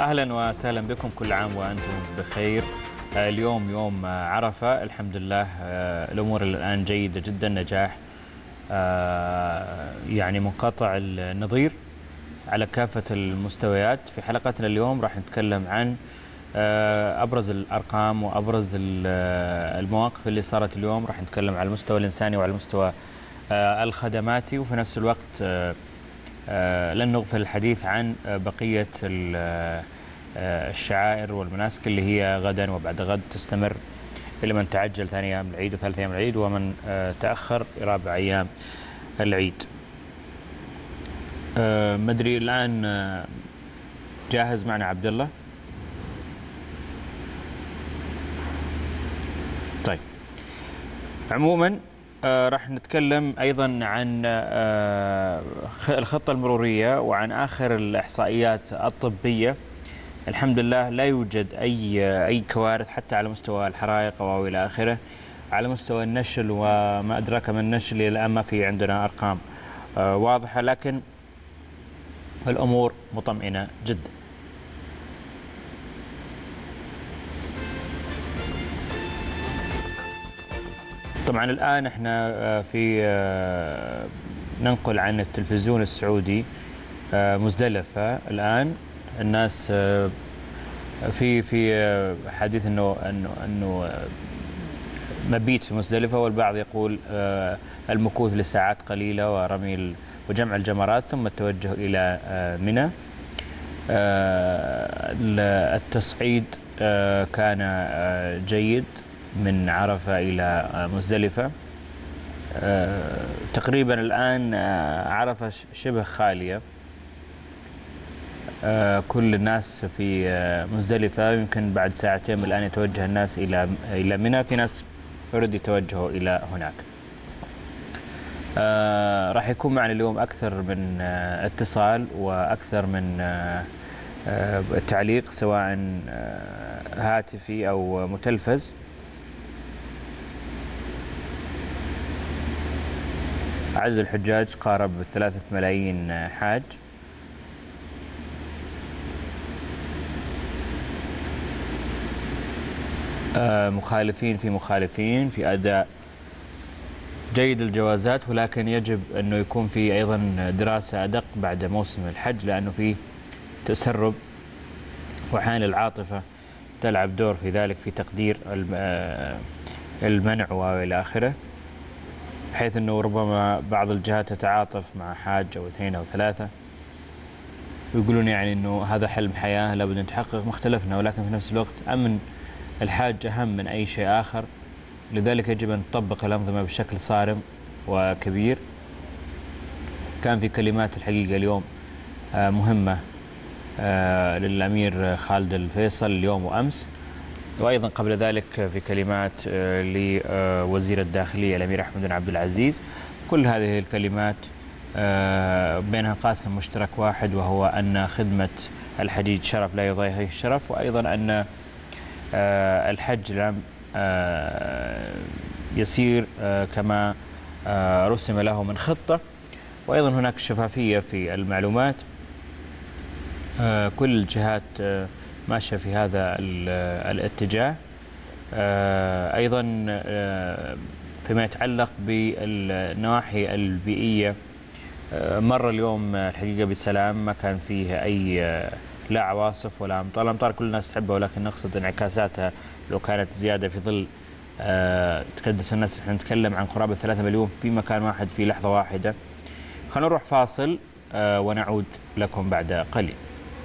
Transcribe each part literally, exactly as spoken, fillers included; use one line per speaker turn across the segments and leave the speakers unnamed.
أهلا وسهلا بكم، كل عام وأنتم بخير. اليوم يوم عرفة، الحمد لله الأمور الآن جيدة جدا، نجاح يعني منقطع النظير على كافة المستويات. في حلقتنا اليوم راح نتكلم عن أبرز الأرقام وأبرز المواقف اللي صارت اليوم. راح نتكلم على المستوى الإنساني وعلى المستوى الخدماتي، وفي نفس الوقت لن نغفل الحديث عن بقية الشعائر والمناسك اللي هي غدا وبعد غد تستمر إلى من تعجل ثاني أيام العيد وثالث أيام العيد، ومن تأخر رابع أيام العيد. مدري الآن جاهز معنا عبد الله؟ طيب، عموما آه راح نتكلم أيضا عن آه الخطة المرورية وعن آخر الإحصائيات الطبية. الحمد لله لا يوجد أي أي كوارث حتى على مستوى الحرائق أو إلى آخره. على مستوى النشل وما أدراك ما النشل، إلى الآن ما في عندنا أرقام آه واضحة، لكن الأمور مطمئنة جدا. طبعا الآن احنا في ننقل عن التلفزيون السعودي مزدلفة. الآن الناس في في حديث انه انه انه مبيت في مزدلفة، والبعض يقول المكوث لساعات قليلة ورمي وجمع الجمرات ثم التوجه إلى منى. التصعيد كان جيد من عرفة إلى مزدلفة. تقريبا الآن عرفة شبه خالية، كل الناس في مزدلفة. يمكن بعد ساعتين من الآن يتوجه الناس إلى إلى منى، في ناس أوريدي توجهوا إلى هناك. راح يكون معنا اليوم أكثر من اتصال وأكثر من تعليق، سواء هاتفي أو متلفز. عدد الحجاج قارب ثلاثة ملايين حاج. مخالفين في مخالفين في أداء جيد الجوازات، ولكن يجب أنه يكون في أيضا دراسة أدق بعد موسم الحج، لأنه في تسرب، وأحيانا العاطفة تلعب دور في ذلك في تقدير المنع وإلى آخره، بحيث أنه ربما بعض الجهات تتعاطف مع حاج أو اثنين أو ثلاثة ويقولون يعني أنه هذا حلم حياة لابد أن تحقق مختلفنا، ولكن في نفس الوقت أمن الحاج أهم من أي شيء آخر. لذلك يجب أن تطبق الأنظمة بشكل صارم وكبير. كان في كلمات الحقيقة اليوم مهمة للأمير خالد الفيصل اليوم وأمس، وأيضا قبل ذلك في كلمات لوزير الداخلية الأمير أحمد بن عبد العزيز. كل هذه الكلمات بينها قاسم مشترك واحد، وهو أن خدمة الحجيج شرف لا يضاهيه الشرف، وأيضا أن الحج لم يسير كما رسم له من خطة، وأيضا هناك شفافية في المعلومات. كل الجهات ماشية في هذا الاتجاه. أيضا فيما يتعلق بالنواحي البيئية، مر اليوم الحقيقة بسلام، ما كان فيه أي لا عواصف ولا أمطار. الأمطار كل الناس تحبها، ولكن نقصد انعكاساتها لو كانت زيادة في ظل تكدس الناس. احنا نتكلم عن قرابة ثلاثة مليون في مكان واحد في لحظة واحدة. خلينا نروح فاصل ونعود لكم بعد قليل.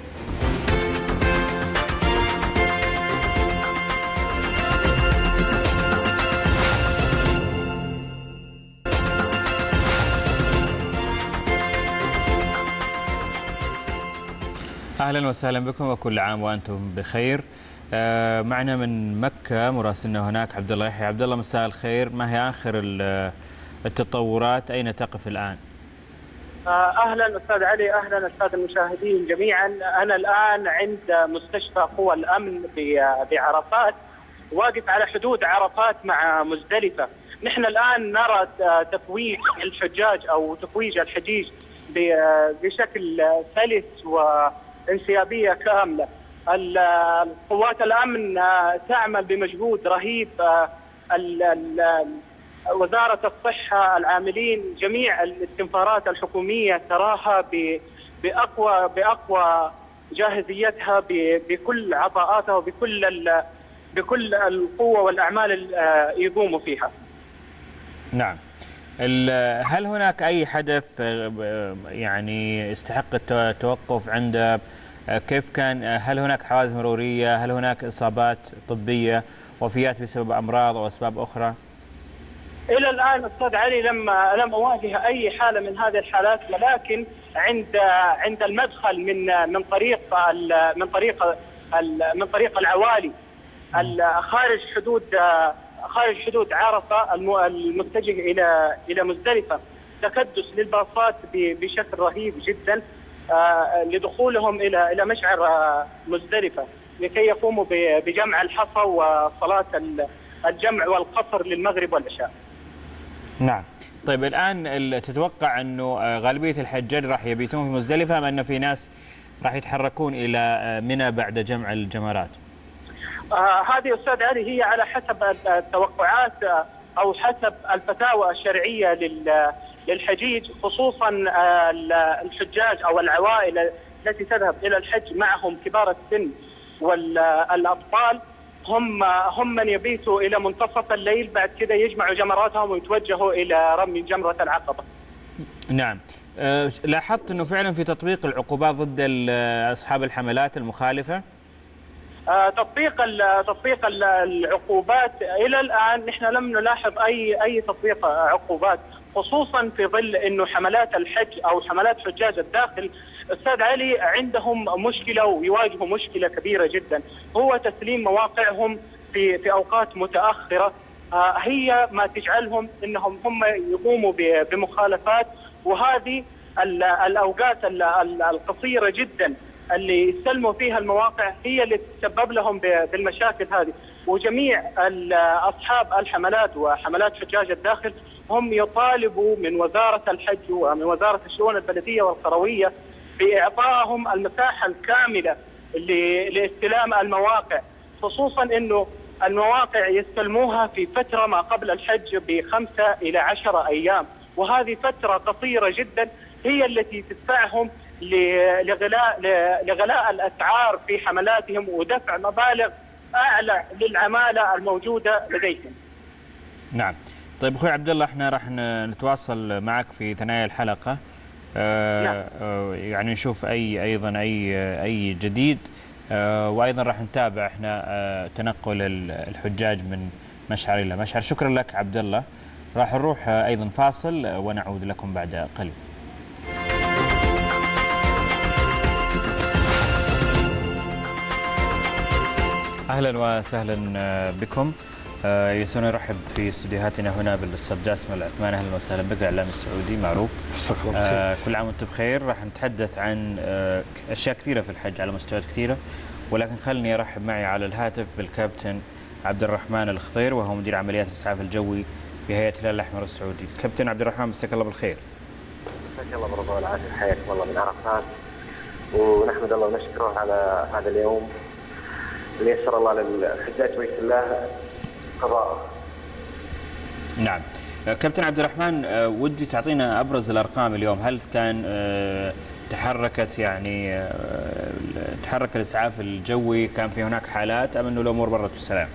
أهلا وسهلا بكم وكل عام وأنتم بخير. آه معنا من مكة مراسلنا هناك عبد الله يحيى. عبد الله، مساء الخير، ما هي آخر التطورات؟ أين تقف الآن؟
أهلا أستاذ علي، أهلا أستاذ المشاهدين جميعا. أنا الآن عند مستشفى قوى الأمن بعرفات، واقف على حدود عرفات مع مزدلفة. نحن الآن نرى تفويج الحجاج أو تفويج الحجيج بشكل سلس وانسيابية كاملة. قوات الأمن تعمل بمجهود رهيب. وزارة الصحة، العاملين، جميع الاستنفارات الحكومية تراها بأقوى بأقوى جاهزيتها بكل عطاءاتها وبكل بكل القوة والأعمال اللي يقوموا فيها.
نعم. هل هناك أي حدث يعني يستحق التوقف عنده؟ كيف كان؟ هل هناك حوادث مرورية؟ هل هناك إصابات طبية، وفيات بسبب أمراض أو أسباب أخرى؟
إلى الآن أستاذ علي لم لم أواجه أي حالة من هذه الحالات، ولكن عند عند المدخل من من طريق من طريق من طريق العوالي خارج حدود خارج حدود عرفة المتجه إلى إلى مزدلفة، تكدس للباصات بشكل رهيب جدا لدخولهم إلى إلى مشعر مزدلفة لكي يقوموا بجمع الحصى وصلاة الجمع والقصر للمغرب والعشاء.
نعم. طيب الآن تتوقع أنه غالبية الحجاج راح يبيتون في مزدلفة، أم أن في ناس راح يتحركون إلى منى بعد جمع الجمرات؟
آه هذه أستاذ علي هي على حسب التوقعات أو حسب الفتاوى الشرعية للحجيج، خصوصا الحجاج أو العوائل التي تذهب إلى الحج معهم كبار السن والأطفال، هم هم من يبيتوا إلى منتصف الليل، بعد كذا يجمعوا جمراتهم ويتوجهوا إلى رمي جمرة العقبة.
نعم. أه لاحظت أنه فعلا في تطبيق العقوبات ضد أصحاب الحملات المخالفة؟
أه تطبيق تطبيق العقوبات إلى الآن نحن لم نلاحظ أي أي تطبيق عقوبات، خصوصا في ظل أنه حملات الحج أو حملات حجاج الداخل أستاذ علي عندهم مشكلة ويواجهوا مشكلة كبيرة جدا، هو تسليم مواقعهم في في أوقات متأخرة. آه هي ما تجعلهم أنهم هم يقوموا بمخالفات، وهذه الأوقات القصيرة جدا اللي يستلموا فيها المواقع هي اللي تسبب لهم بالمشاكل هذه. وجميع أصحاب الحملات وحملات حجاج الداخل هم يطالبوا من وزارة الحج ومن وزارة الشؤون البلدية والقروية بإعطائهم المساحة الكاملة لاستلام المواقع، خصوصا أنه المواقع يستلموها في فترة ما قبل الحج بخمسة إلى عشرة أيام، وهذه فترة قصيرة جدا هي التي تدفعهم لغلاء لغلاء الأسعار في حملاتهم ودفع مبالغ أعلى للعمالة الموجودة لديهم.
نعم. طيب أخوي عبد الله، احنا راح نتواصل معك في ثنايا الحلقة. آه آه يعني نشوف اي ايضا اي اي جديد، آه وايضا راح نتابع احنا آه تنقل الحجاج من مشعر الى مشعر. شكرا لك عبد الله. راح نروح آه ايضا فاصل ونعود لكم بعد قليل. اهلا وسهلا بكم. يسعدنا نرحب في استديوهاتنا هنا بالاستاذ جاسم العثمان. اهلا وسهلا بك، الاعلامي السعودي معروف. آه كل عام وانت بخير. راح نتحدث عن آه اشياء كثيره في الحج على مستويات كثيره، ولكن خلني ارحب معي على الهاتف بالكابتن عبد الرحمن الخضير، وهو مدير عمليات الاسعاف الجوي في هيئه الهلال الاحمر السعودي. كابتن عبد الرحمن، مساك الله بالخير.
مساك الله بالرضا والعافيه، حياكم الله من عرفات، ونحمد الله ونشكره على هذا اليوم اللي يسر الله للحجاج بيت الله قضاء.
نعم. كابتن عبد الرحمن، ودي تعطينا ابرز الارقام اليوم. هل كان تحركت يعني تحرك الاسعاف الجوي، كان في هناك حالات، ام انه الامور مرت بسلام؟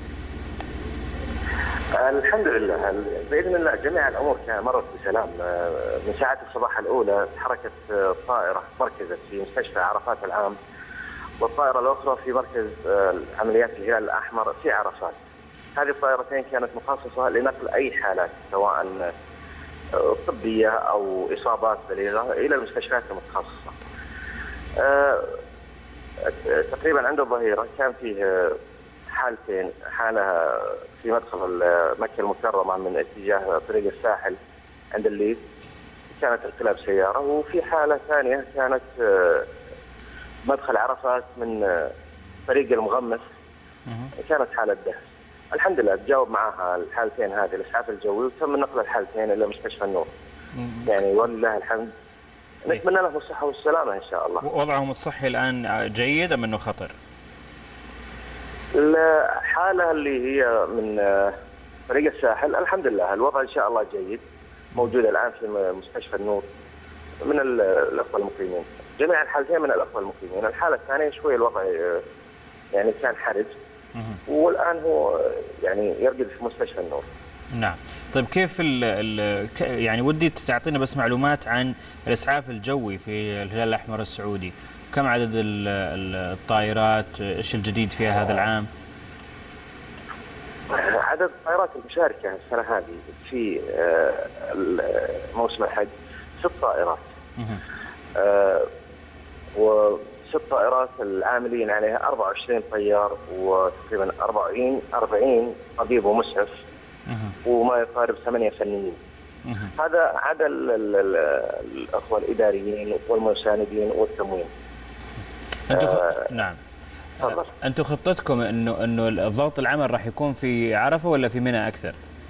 الحمد لله باذن الله جميع الامور مرت بسلام. من ساعات الصباح الاولى تحركت طائره مركزت في مستشفى عرفات العام، والطائره الاخرى في مركز عمليات الهلال الاحمر في عرفات. هذه الطائرتين كانت مخصصة لنقل أي حالات سواء طبية أو إصابات بليغة إلى المستشفيات المتخصصة. أه تقريبا عند الظهيرة كان فيه حالتين، حالة في مدخل مكة المكرمة من اتجاه طريق الساحل عند الليث كانت انقلاب سيارة، وفي حالة ثانية كانت مدخل عرفات من طريق المغمس كانت حالة دهس. الحمد لله تجاوب معها الحالتين هذه الاسعاف الجوي، وتم نقل الحالتين الى مستشفى النور. يعني ولله الحمد نتمنى لهم الصحة والسلامة إن شاء الله.
وضعهم الصحي الآن جيد أم أنه خطر؟
الحالة اللي هي من فريق الساحل الحمد لله الوضع إن شاء الله جيد، موجودة الآن في مستشفى النور من الأخوة المقيمين، جميع الحالتين من الأخوة المقيمين. الحالة الثانية شوي الوضع يعني كان حرج، والآن هو يعني يرقد في مستشفى النور.
نعم. طيب كيف ال ال يعني ودي تعطينا بس معلومات عن الإسعاف الجوي في الهلال الأحمر السعودي، كم عدد الطائرات، ايش الجديد فيها هذا العام؟
عدد الطائرات المشاركة السنة هذه في موسم الحج ست طائرات. وست طائرات العاملين عليها أربعة وعشرين طيار وتقريبا أربعين أربعين طبيب ومسعف وما يقارب ثمانية فنيين. هذا عدد الأخوة الإداريين والمساندين والتموين.
أنتم خ... آه نعم. آه أنتم خطتكم إنه إنه الضغط العمل راح يكون في عرفة ولا في منى أكثر؟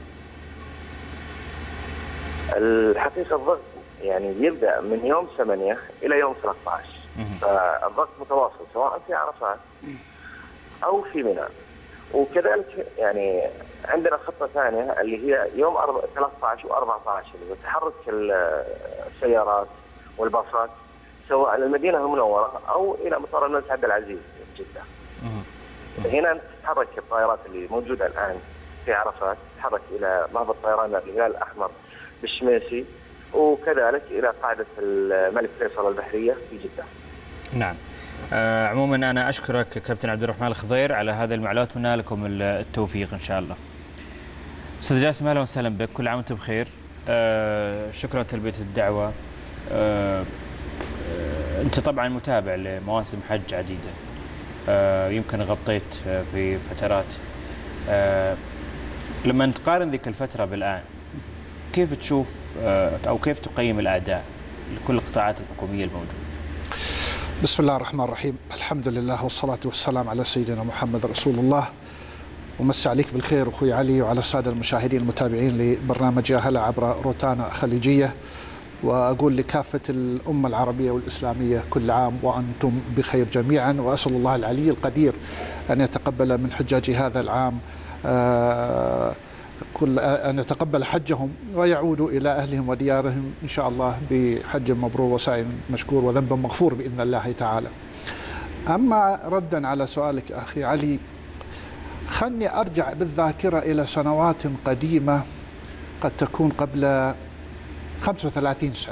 الحقيقة الضغط يعني يبدأ من يوم ثمانية إلى يوم ثلاثة عشر، فالضغط متواصل سواء في عرفات أو في منى. وكذلك يعني عندنا خطة ثانية اللي هي يوم ثلاثة عشر وأربعة عشر اللي تحرك السيارات والباصات سواء للمدينة المنورة أو إلى مطار الملك عبد العزيز جدة. هنا تتحرك الطائرات اللي موجودة الآن في عرفات تتحرك إلى مهبط طيران الهلال الأحمر بالشميسي، وكذلك إلى قاعدة الملك فيصل البحرية في جدة.
نعم. آه عموما أنا أشكرك كابتن عبد الرحمن الخضير على هذه المعلومات، وأتمنى لكم التوفيق إن شاء الله. أستاذ جاسم أهلا وسهلا بك، كل عام وأنت بخير. آه شكرا لتلبية الدعوة. آه آه أنت طبعا متابع لمواسم حج عديدة، آه يمكن غطيت في فترات. آه لما تقارن ذيك الفترة بالآن كيف تشوف آه أو كيف تقيم الأداء لكل القطاعات الحكومية الموجودة؟
بسم الله الرحمن الرحيم، الحمد لله والصلاة والسلام على سيدنا محمد رسول الله. ومسي عليك بالخير أخوي علي وعلى السادة المشاهدين المتابعين لبرنامج يا هلا عبر روتانا خليجية، وأقول لكافة الأمة العربية والإسلامية كل عام وأنتم بخير جميعا، وأسأل الله العلي القدير أن يتقبل من حجاج هذا العام آه كل أن يتقبل حجهم ويعودوا إلى أهلهم وديارهم إن شاء الله بحج مبرور وسعي مشكور وذنب مغفور بإذن الله تعالى. أما ردا على سؤالك أخي علي، خلني أرجع بالذاكرة إلى سنوات قديمة قد تكون قبل خمسة وثلاثين سنة.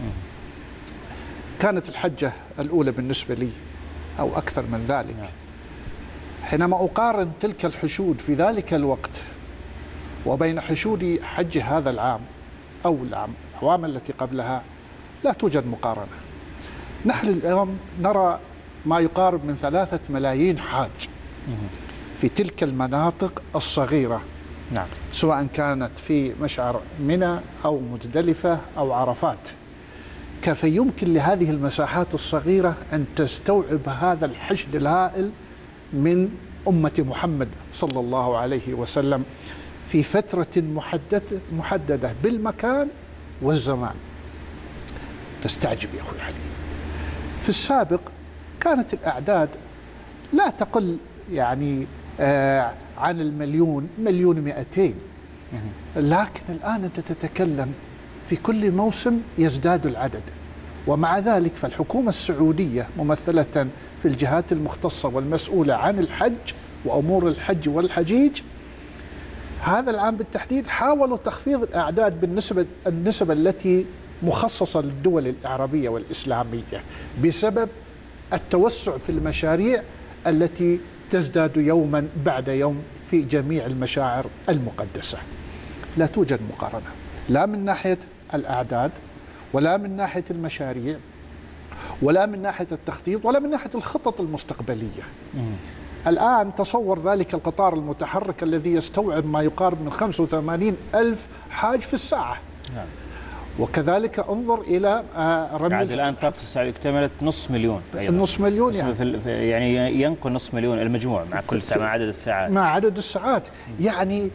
كانت الحجة الأولى بالنسبة لي أو أكثر من ذلك. حينما أقارن تلك الحشود في ذلك الوقت وبين حشود حج هذا العام أو الأعوام التي قبلها لا توجد مقارنة. نحن اليوم نرى ما يقارب من ثلاثة ملايين حاج في تلك المناطق الصغيرة،
نعم.
سواء كانت في مشعر منى أو مزدلفة أو عرفات. كيف يمكن لهذه المساحات الصغيرة أن تستوعب هذا الحشد الهائل من أمة محمد صلى الله عليه وسلم في فترة محددة محددة بالمكان والزمان؟ تستعجب يا أخوي علي. في السابق كانت الأعداد لا تقل يعني آه عن المليون مليون مئتين، لكن الآن أنت تتكلم في كل موسم يزداد العدد. ومع ذلك فالحكومة السعودية ممثلة في الجهات المختصة والمسؤولة عن الحج وأمور الحج والحجيج هذا العام بالتحديد حاولوا تخفيض الأعداد بالنسبة النسبة التي مخصصة للدول العربية والإسلامية بسبب التوسع في المشاريع التي تزداد يوما بعد يوم في جميع المشاعر المقدسة. لا توجد مقارنة لا من ناحية الأعداد ولا من ناحية المشاريع ولا من ناحية التخطيط ولا من ناحية الخطط المستقبلية. الآن تصور ذلك القطار المتحرك الذي يستوعب ما يقارب من خمسة وثمانين ألف حاج في الساعة. نعم. وكذلك انظر إلى رمي
بعد الآن طاقة الساعة اكتملت نصف مليون أيضا.
نصف مليون يعني.
في يعني ينقل نصف مليون المجموع مع كل ساعة مع عدد الساعات
مع عدد الساعات. يعني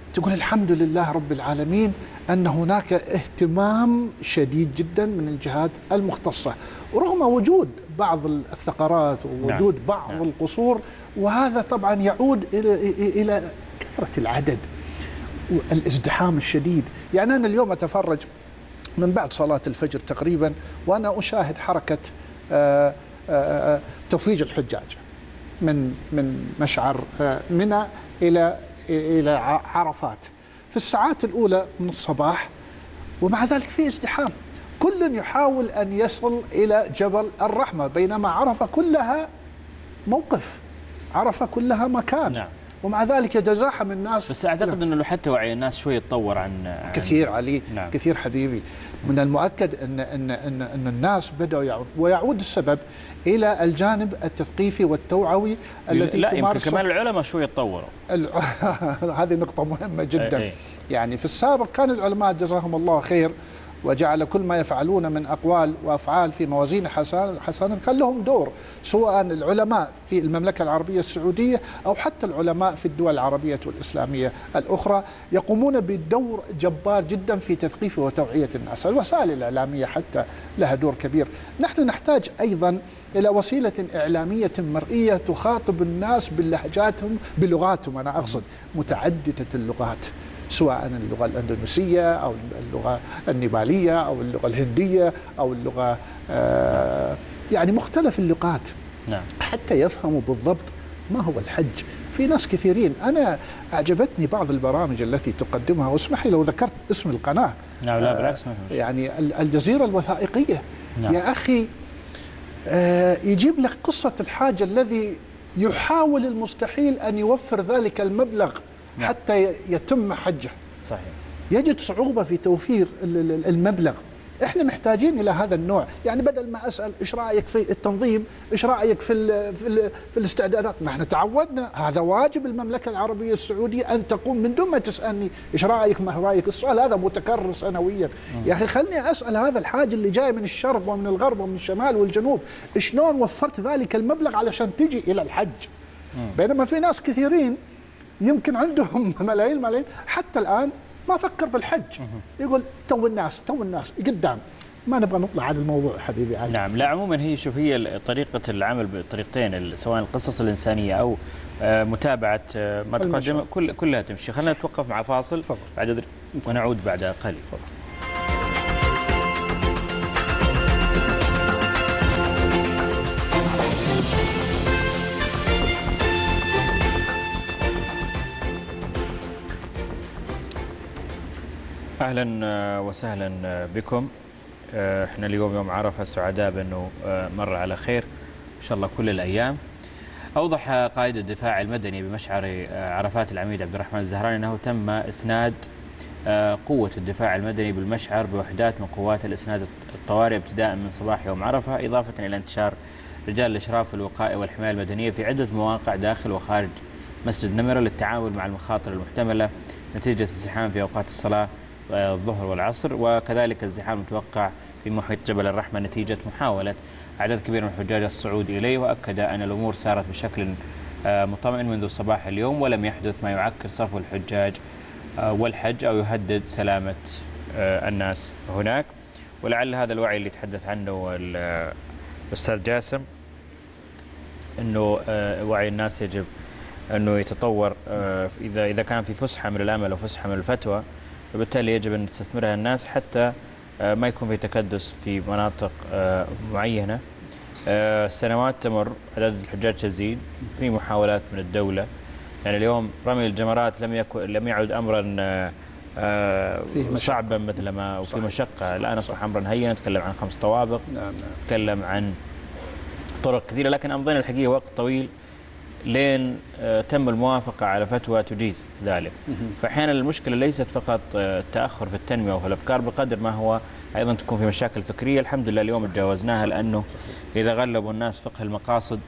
تقول الحمد لله رب العالمين أن هناك اهتمام شديد جدا من الجهات المختصة، ورغم وجود بعض الثغرات ووجود نعم. بعض نعم. القصور، وهذا طبعا يعود إلى إلى كثرة العدد والازدحام الشديد. يعني أنا اليوم أتفرج من بعد صلاة الفجر تقريبا وأنا أشاهد حركة آآ آآ توفيج الحجاج من من مشعر منى إلى إلى عرفات في الساعات الأولى من الصباح، ومع ذلك في ازدحام، كل يحاول أن يصل إلى جبل الرحمة، بينما عرفة كلها موقف، عرفة كلها مكان نعم. ومع ذلك يتزاحم الناس.
بس أعتقد أنه حتى وعي الناس شوي يتطور عن
كثير علي نعم. كثير حبيبي. من المؤكد أن أن أن أن الناس بدأوا يعود، ويعود السبب إلى الجانب التثقيفي والتوعوي الذي
لا يمكن كمان العلماء شوي يتطوروا.
هذه نقطة مهمة جدا.
أي أي.
يعني في السابق كان العلماء جزاهم الله خير وجعل كل ما يفعلون من أقوال وأفعال في موازين حسن حسن كان لهم دور، سواء العلماء في المملكة العربية السعودية أو حتى العلماء في الدول العربية والإسلامية الأخرى، يقومون بدور جبار جدا في تثقيف وتوعية الناس. الوسائل الإعلامية حتى لها دور كبير. نحن نحتاج أيضا إلى وسيلة إعلامية مرئية تخاطب الناس بلهجاتهم بلغاتهم، أنا أقصد متعددة اللغات، سواء اللغة الأندونيسية أو اللغة النيبالية أو اللغة الهندية أو اللغة آه يعني مختلف اللغات نعم. حتى يفهموا بالضبط ما هو الحج. في ناس كثيرين، أنا أعجبتني بعض البرامج التي تقدمها، واسمحي لو ذكرت اسم القناة
نعم لا بالعكس
آه يعني الجزيرة الوثائقية نعم. يا أخي آه يجيب لك قصة الحاج الذي يحاول المستحيل أن يوفر ذلك المبلغ نعم. حتى يتم حجه.
صحيح.
يجد صعوبة في توفير المبلغ. احنا محتاجين الى هذا النوع، يعني بدل ما اسال ايش رايك في التنظيم، ايش رايك في ال في, ال في الاستعدادات، ما احنا تعودنا، هذا واجب المملكه العربيه السعوديه ان تقوم من دون ما تسالني ايش رايك ما رايك، السؤال هذا متكرر سنويا. م. يا اخي خلني اسال هذا الحاج اللي جاي من الشرق ومن الغرب ومن الشمال والجنوب، شلون وفرت ذلك المبلغ علشان تجي الى الحج؟ م. بينما في ناس كثيرين يمكن عندهم ملايين ملايين حتى الآن ما فكر بالحج، يقول تو الناس تو الناس قدام، ما نبغى نطلع عن الموضوع حبيبي علي.
نعم لا عموما هي شوف هي طريقة العمل بالطريقتين، سواء القصص الإنسانية أو متابعة ما تقدم كل كلها تمشي. خلينا نتوقف مع فاصل فضل. بعد ونعود بعد قليل. فضل. اهلا وسهلا بكم. احنا اليوم يوم عرفه، سعداء بانه مر على خير ان شاء الله كل الايام. اوضح قائد الدفاع المدني بمشعر عرفات العميد عبد الرحمن الزهراني انه تم اسناد قوه الدفاع المدني بالمشعر بوحدات من قوات الاسناد الطوارئ ابتداء من صباح يوم عرفه، اضافه الى انتشار رجال الاشراف الوقائي والحمايه المدنيه في عده مواقع داخل وخارج مسجد نمره للتعامل مع المخاطر المحتمله نتيجه الزحام في اوقات الصلاه الظهر والعصر، وكذلك الزحام المتوقع في محيط جبل الرحمة نتيجة محاولة عدد كبير من الحجاج الصعود إليه. وأكد أن الأمور سارت بشكل مطمئن منذ صباح اليوم، ولم يحدث ما يعكر صفو الحجاج والحج أو يهدد سلامة الناس هناك. ولعل هذا الوعي اللي تحدث عنه الأستاذ جاسم، أنه وعي الناس يجب أنه يتطور، إذا إذا كان في فسحة من الأمل وفسحة من الفتوى، وبالتالي يجب أن تستثمرها الناس حتى ما يكون في تكدس في مناطق معينة. السنوات تمر، عدد الحجاج تزيد، في محاولات من الدولة. يعني اليوم رمي الجمرات لم يكن لم يعد أمرا صعبا مثل ما وفي مشقة، الآن أصبح أمرا هينا. نتكلم عن خمس طوابق، نتكلم عن طرق كثيرة، لكن أمضينا الحقيقة وقت طويل لين تم الموافقة على فتوى تجيز ذلك. فأحيانا المشكلة ليست فقط التأخر في التنمية وفي الأفكار، بقدر ما هو أيضا تكون في مشاكل فكرية. الحمد لله اليوم تجاوزناها، لأنه إذا غلبوا الناس فقه المقاصد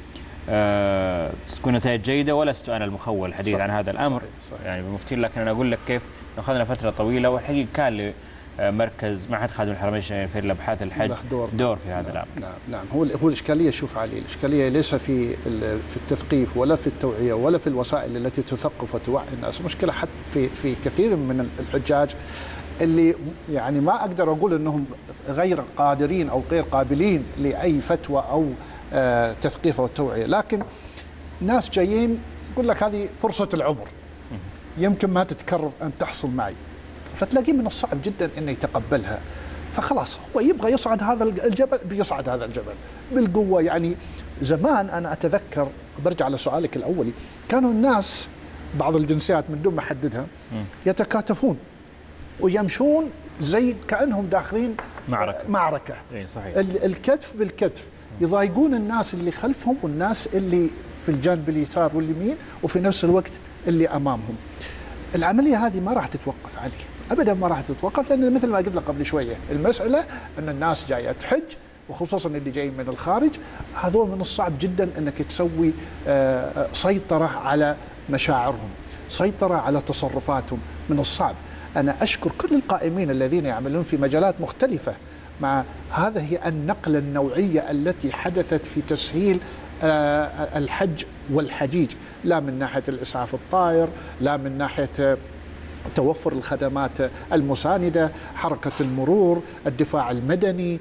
تكون نتائج جيدة. ولست أنا المخول الحديث عن هذا الأمر صحيح صحيح. يعني بمفتين، لكن أنا أقول لك كيف أخذنا فترة طويلة، والحقيقة كان مركز معهد خادم الحرمين الشريفين لابحاث الحج
دور,
دور في هذا
نعم
الامر.
نعم نعم هو هو الاشكاليه، شوف علي، الاشكاليه ليس في في التثقيف ولا في التوعيه ولا في الوسائل التي تثقف وتوعي الناس، مشكله حتى في في كثير من الحجاج اللي يعني ما اقدر اقول انهم غير قادرين او غير قابلين لاي فتوى او آه تثقيف او توعيه، لكن ناس جايين يقول لك هذه فرصه العمر يمكن ما تتكرر ان تحصل معي، فتلاقيه من الصعب جدا انه يتقبلها، فخلاص هو يبغى يصعد هذا الجبل بيصعد هذا الجبل بالقوه. يعني زمان انا اتذكر، برجع لسؤالك الاولي، كانوا الناس بعض الجنسيات من دون ما احددها يتكاتفون ويمشون زي كانهم داخلين
معركه
معركه
اي صحيح،
الكتف بالكتف، يضايقون الناس اللي خلفهم والناس اللي في الجانب اليسار واليمين وفي نفس الوقت اللي امامهم. العمليه هذه ما راح تتوقف عليه ابدا، ما راح تتوقف، لان مثل ما قلت لك قبل شويه المساله ان الناس جايه تحج، وخصوصا اللي جايين من الخارج، هذول من الصعب جدا انك تسوي سيطره على مشاعرهم، سيطره على تصرفاتهم، من الصعب. انا اشكر كل القائمين الذين يعملون في مجالات مختلفه مع هذا، هي النقله النوعيه التي حدثت في تسهيل الحج والحجيج، لا من ناحيه الاسعاف الطائر، لا من ناحيه توفر الخدمات المساندة، حركة المرور، الدفاع المدني،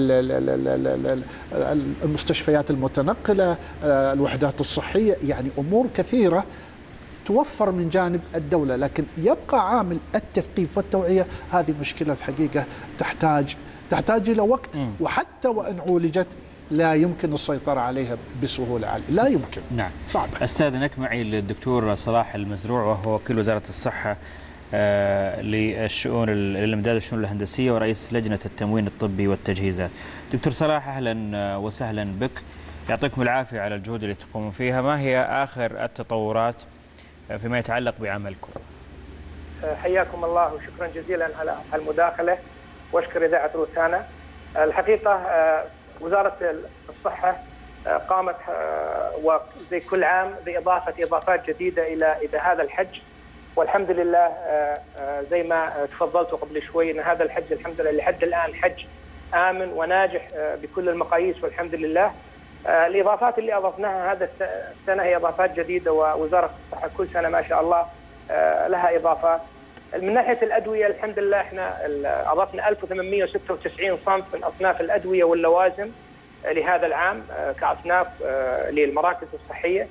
المستشفيات المتنقلة، الوحدات الصحية، يعني أمور كثيرة توفر من جانب الدولة، لكن يبقى عامل التثقيف والتوعية. هذه مشكلة الحقيقة تحتاج تحتاج إلى وقت، وحتى وإن عولجت لا يمكن السيطرة عليها بسهولة عالية، لا يمكن.
نعم
صعب.
أستاذنك معي الدكتور صلاح المزروع، وهو وكيل وزارة الصحة آه للشؤون الامداد والشؤون الهندسية ورئيس لجنة التموين الطبي والتجهيزات. دكتور صلاح، أهلا وسهلا بك، يعطيكم العافية على الجهود اللي تقومون فيها. ما هي آخر التطورات فيما يتعلق بعملكم؟
حياكم الله وشكرا جزيلا على المداخلة، واشكر إذاعة روتانا. الحقيقة وزارة الصحة قامت وزي كل عام بإضافة إضافات جديدة إلى إلى هذا الحج، والحمد لله زي ما تفضلتوا قبل شوي أن هذا الحج الحمد لله لحد الآن حج آمن وناجح بكل المقاييس والحمد لله. الإضافات اللي أضفناها هذا السنة هي إضافات جديدة، ووزارة الصحة كل سنة ما شاء الله لها إضافات. من ناحية الأدوية الحمد لله احنا أضفنا ألف وثمانمئة وستة وتسعين صنف من أصناف الأدوية واللوازم لهذا العام كأصناف للمراكز الصحية.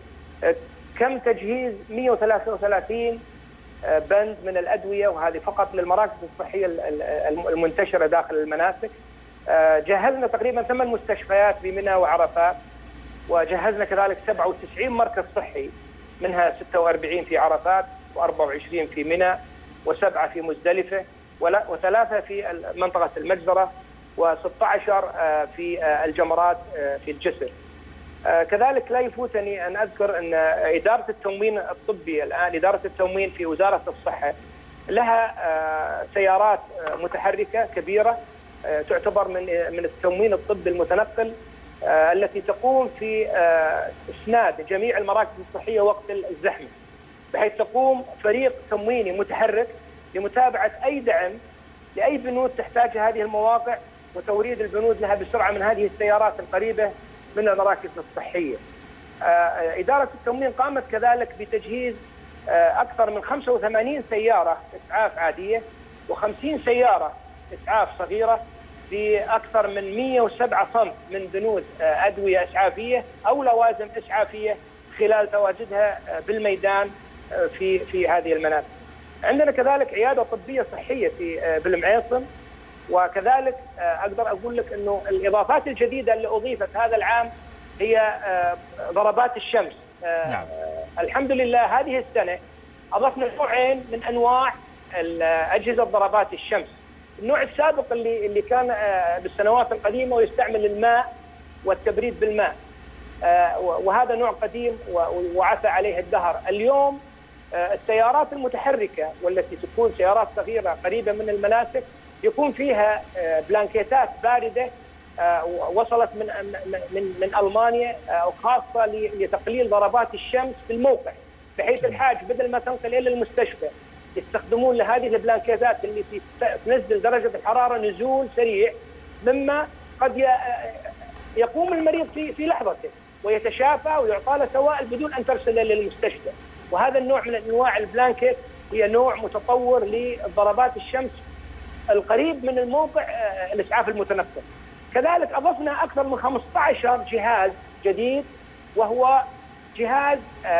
كم تجهيز مئة وثلاثة وثلاثين بند من الأدوية، وهذه فقط للمراكز الصحية المنتشرة داخل المناسك. جهزنا تقريبا ثمان مستشفيات بمنى وعرفات، وجهزنا كذلك سبعة وتسعين مركز صحي، منها ستة وأربعين في عرفات وأربعة وعشرين في منى وسبعة في مزدلفة وثلاثة في منطقة المجزرة وستة عشر في الجمرات في الجسر. كذلك لا يفوتني أن أذكر أن إدارة التموين الطبي الآن، إدارة التموين في وزارة الصحة لها سيارات متحركة كبيرة تعتبر من من التموين الطبي المتنقل، التي تقوم في إسناد جميع المراكز الصحية وقت الزحمة، بحيث تقوم فريق تمويني متحرك لمتابعة أي دعم لأي بنود تحتاج هذه المواقع، وتوريد البنود لها بسرعة من هذه السيارات القريبة من المراكز الصحية. إدارة التموين قامت كذلك بتجهيز أكثر من خمسة وثمانين سيارة إسعاف عادية وخمسين سيارة إسعاف صغيرة بأكثر من مئة وسبعة صنف من بنود أدوية إسعافية أو لوازم إسعافية خلال تواجدها بالميدان في في هذه المناطق. عندنا كذلك عيادة طبية صحية في بالمعيصم، وكذلك أقدر أقول لك أنه الإضافات الجديدة اللي أضيفت هذا العام هي ضربات الشمس. نعم. الحمد لله هذه السنة أضفنا نوعين من أنواع أجهزة ضربات الشمس. النوع السابق اللي اللي كان بالسنوات القديمة ويستعمل الماء والتبريد بالماء، وهذا نوع قديم وعفى عليه الدهر. اليوم السيارات المتحركة والتي تكون سيارات صغيرة قريبة من المناسك يكون فيها بلانكيتات باردة وصلت من من من ألمانيا، وخاصة لتقليل ضربات الشمس في الموقع، بحيث الحاج بدل ما تنقل إلى المستشفى يستخدمون لهذه البلانكيتات اللي تنزل درجه الحراره نزول سريع، مما قد يقوم المريض في في لحظته ويتشافى ويعطى له سوائل بدون ان ترسله للمستشفى. وهذا النوع من انواع البلانكيت هي نوع متطور لضربات الشمس القريب من الموقع الاسعاف المتنفس. كذلك اضفنا اكثر من خمسة عشر جهاز جديد، وهو جهاز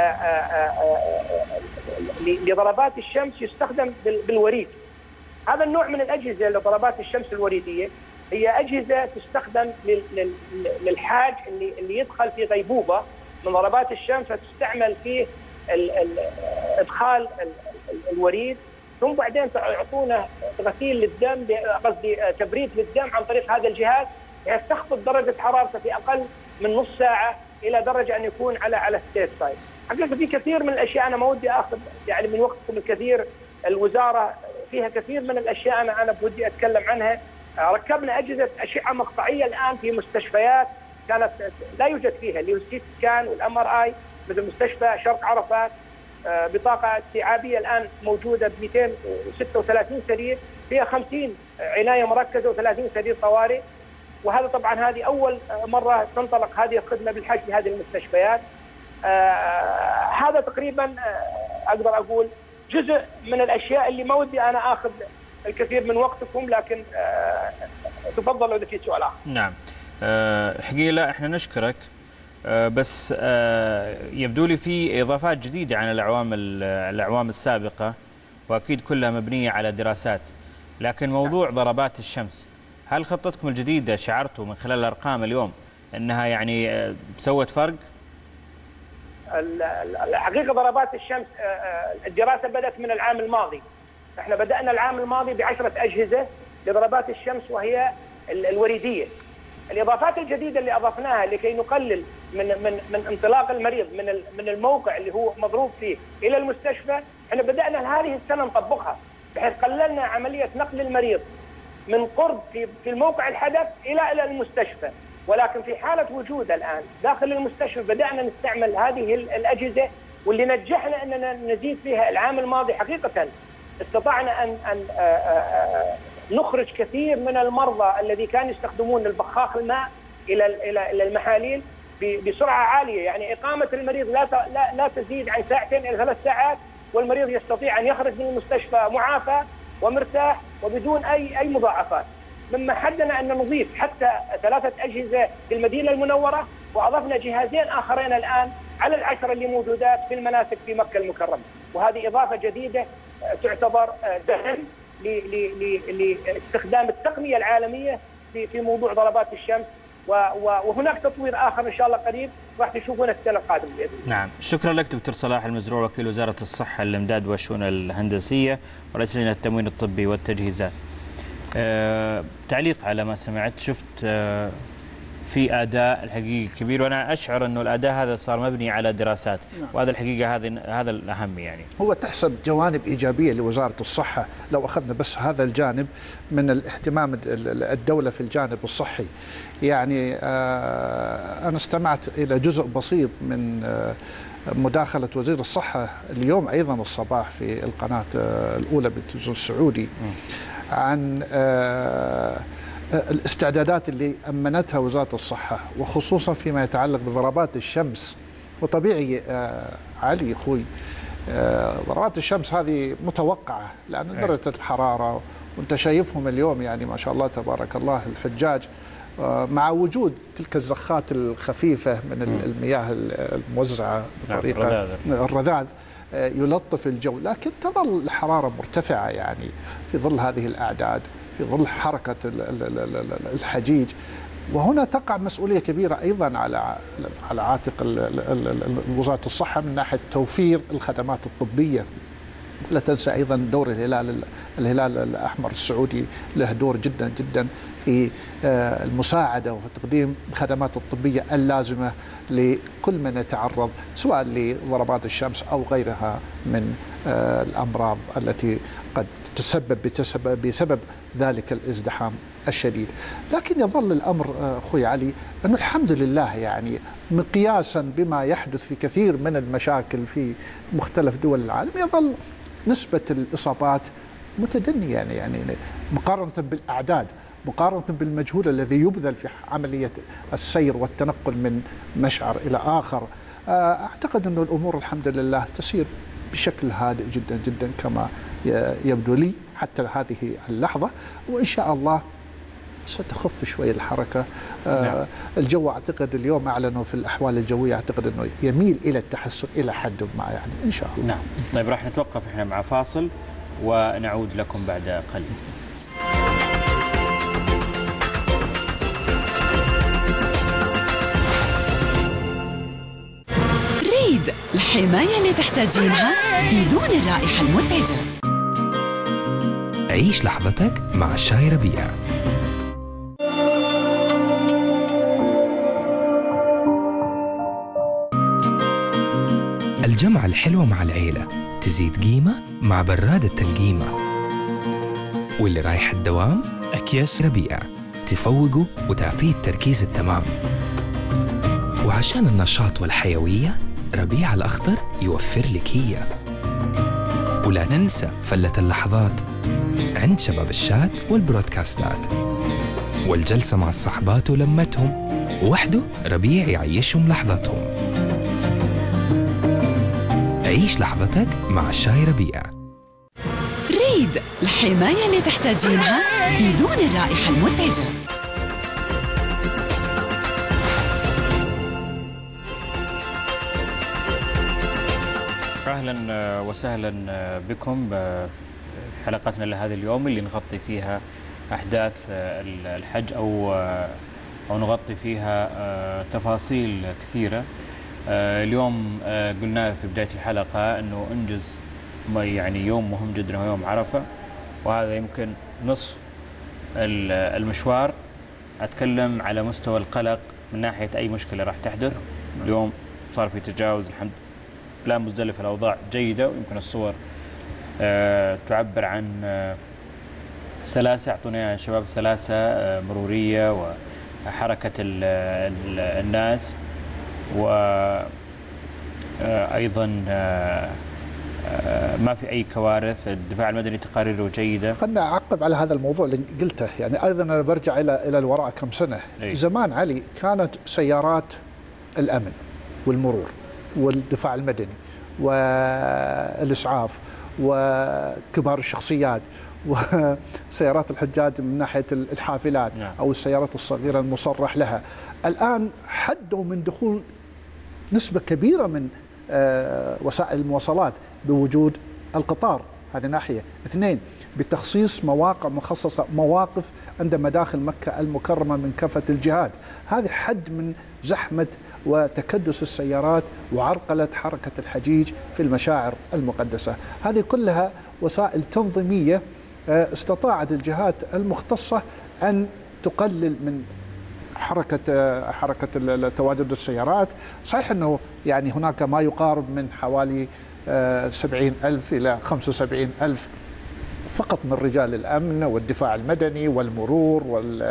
لضربات الشمس يستخدم بالوريد. هذا النوع من الاجهزه لضربات الشمس الوريديه هي اجهزه تستخدم للحاج اللي اللي يدخل في غيبوبه من ضربات الشمس، فتستعمل في ادخال الوريد، ثم بعدين يعطونه غسيل للدم، قصدي تبريد للدم عن طريق هذا الجهاز، يعني تخفض درجه حرارته في اقل من نص ساعه الى درجه ان يكون على على ستيت سايد. حقيقه في كثير من الاشياء، انا ما ودي اخذ يعني من وقتكم الكثير، الوزاره فيها كثير من الاشياء انا انا بودي اتكلم عنها. ركبنا اجهزه اشعه مقطعيه الان في مستشفيات كانت لا يوجد فيها، اللي هو السي سكان والام ار اي، مثل مستشفى شرق عرفات. بطاقه استيعابيه الان موجوده ب مئتين وستة وثلاثين سرير، فيها خمسين عنايه مركزه وثلاثين سرير طوارئ. وهذا طبعا هذه اول مره تنطلق هذه الخدمه بالحج لهذه المستشفيات. آه هذا تقريبا آه اقدر اقول جزء من الاشياء اللي ما ودي انا اخذ الكثير من وقتكم، لكن آه تفضلوا اذا في سؤال اخر.
نعم. أه حقيقة لا احنا نشكرك، أه بس أه يبدو لي في اضافات جديده عن الاعوام الاعوام السابقه، واكيد كلها مبنيه على دراسات، لكن موضوع ضربات الشمس، هل خطتكم الجديده شعرتوا من خلال الارقام اليوم انها يعني سوت فرق؟
الحقيقه ضربات الشمس الدراسه بدات من العام الماضي. احنا بدانا العام الماضي بعشرة اجهزه لضربات الشمس وهي الوريديه. الاضافات الجديده اللي اضفناها لكي نقلل من من من انطلاق المريض من من الموقع اللي هو مضروب فيه الى المستشفى، احنا بدانا هذه السنه نطبقها، بحيث قللنا عمليه نقل المريض من قرب في في الموقع الحدث الى الى المستشفى. ولكن في حاله وجودها الان داخل المستشفى بدانا نستعمل هذه الاجهزه، واللي نجحنا اننا نزيد فيها العام الماضي. حقيقه استطعنا ان ان نخرج كثير من المرضى الذي كانوا يستخدمون البخاخ الماء الى الى الى المحاليل بسرعه عاليه، يعني اقامه المريض لا لا لا تزيد عن ساعتين الى ثلاث ساعات، والمريض يستطيع ان يخرج من المستشفى معافى ومرتاح وبدون اي اي مضاعفات. مما حدنا ان نضيف حتى ثلاثه اجهزه في المدينه المنوره، واضفنا جهازين اخرين الان على العشره اللي موجودات في المناسك في مكه المكرمه، وهذه اضافه جديده تعتبر دعم لاستخدام التقنيه العالميه في في موضوع ضربات الشمس، وهناك تطوير اخر ان شاء الله قريب راح تشوفونه السنه القادمه باذن الله.
نعم، شكرا لك دكتور صلاح المزروع، وكيل وزاره الصحه الامداد والشؤون الهندسيه ورئيس لجنه التموين الطبي والتجهيزات. أه تعليق على ما سمعت، شفت أه في اداء الحقيقه كبير، وانا اشعر انه الاداء هذا صار مبني على دراسات. نعم. وهذا الحقيقه هذا هذا الاهم، يعني هو
تحسب جوانب ايجابيه لوزاره الصحه. لو اخذنا بس هذا الجانب من الاهتمام الدوله في الجانب الصحي، يعني آه انا استمعت الى جزء بسيط من آه مداخله وزير الصحه اليوم ايضا الصباح في القناه آه الاولى بالتلفزيون السعودي عن آه الاستعدادات اللي أمنتها وزارة الصحة، وخصوصا فيما يتعلق بضربات الشمس. وطبيعي آه علي أخوي، آه ضربات الشمس هذه متوقعة، لأن درجة الحرارة وانت شايفهم اليوم يعني ما شاء الله تبارك الله الحجاج، آه مع وجود تلك الزخات الخفيفة من المياه الموزعة بطريقة الرذاذ يلطف الجو، لكن تظل الحرارة مرتفعة يعني في ظل هذه الأعداد، في ظل حركة الحجيج. وهنا تقع مسؤولية كبيرة أيضا على على عاتق وزارة الصحة من ناحية توفير الخدمات الطبية. لا تنسى أيضا دور الهلال الهلال الأحمر السعودي، له دور جدا جدا في المساعدة وفي تقديم الخدمات الطبية اللازمة لكل من يتعرض سواء لضربات الشمس أو غيرها من الأمراض التي قد تسبب بسبب ذلك الازدحام الشديد. لكن يظل الأمر أخوي علي أنه الحمد لله يعني مقياسا بما يحدث في كثير من المشاكل في مختلف دول العالم، يظل نسبة الإصابات متدنية يعني يعني مقارنة بالأعداد، مقارنة بالمجهود الذي يبذل في عملية السير والتنقل من مشعر إلى آخر. أعتقد أن الأمور الحمد لله تسير بشكل هادئ جدا جدا كما يبدو لي حتى هذه اللحظة، وإن شاء الله ستخف شوي الحركة. نعم. الجو أعتقد اليوم أعلنوا في الأحوال الجوية أعتقد أنه يميل إلى التحسن إلى حد ما يعني إن شاء الله.
نعم. طيب راح نتوقف إحنا مع فاصل ونعود لكم بعد قليل.
ريد، الحماية اللي تحتاجينها بدون الرائحة المزعجة.
عيش لحظتك مع شاي ربيع. الجمعة الحلوة مع العيلة تزيد قيمة مع براد التلقيمة، واللي رايح الدوام أكياس ربيع تفوقه وتعطيه التركيز التمام. وعشان النشاط والحيوية ربيع الأخضر يوفر لك هي. ولا ننسى فلة اللحظات عند شباب الشات والبرودكاستات، والجلسة مع الصحبات ولمتهم، وحده ربيع يعيشهم لحظتهم. عيش لحظتك مع شاي ربيع.
ريد، الحماية اللي تحتاجينها بدون الرائحة المزعجة.
أهلا وسهلا بكم بحلقتنا لهذا اليوم اللي نغطي فيها أحداث الحج أو أو نغطي فيها تفاصيل كثيرة. اليوم قلنا في بداية الحلقة أنه أنجز يعني يوم مهم جدا هو يوم عرفة، وهذا يمكن نصف المشوار. أتكلم على مستوى القلق من ناحية أي مشكلة راح تحدث. اليوم صار في تجاوز الحمد لله، مزدلفة الأوضاع جيدة، ويمكن الصور تعبر عن سلاسة، أعطونا يا شباب سلاسة مرورية وحركة الناس، وأيضا ما في أي كوارث. الدفاع المدني تقاريره جيدة.
خلنا أعقب على هذا الموضوع اللي قلته. يعني أيضا أنا برجع إلى إلى الوراء كم سنة. أي. زمان علي كانت سيارات الأمن والمرور والدفاع المدني والإسعاف وكبار الشخصيات وسيارات الحجاج من ناحية الحافلات أو السيارات الصغيرة المصرح لها، الآن حدوا من دخول نسبة كبيرة من وسائل المواصلات بوجود القطار. هذه ناحية. اثنين، بتخصيص مواقع مخصصة، مواقف عند مداخل مكة المكرمة من كافة الجهات. هذه حد من زحمة وتكدس السيارات وعرقلة حركة الحجيج في المشاعر المقدسة. هذه كلها وسائل تنظيمية استطاعت الجهات المختصة أن تقلل من حركة حركة تواجد السيارات. صحيح أنه يعني هناك ما يقارب من حوالي سبعين ألف إلى خمسة وسبعين ألف فقط من رجال الأمن والدفاع المدني والمرور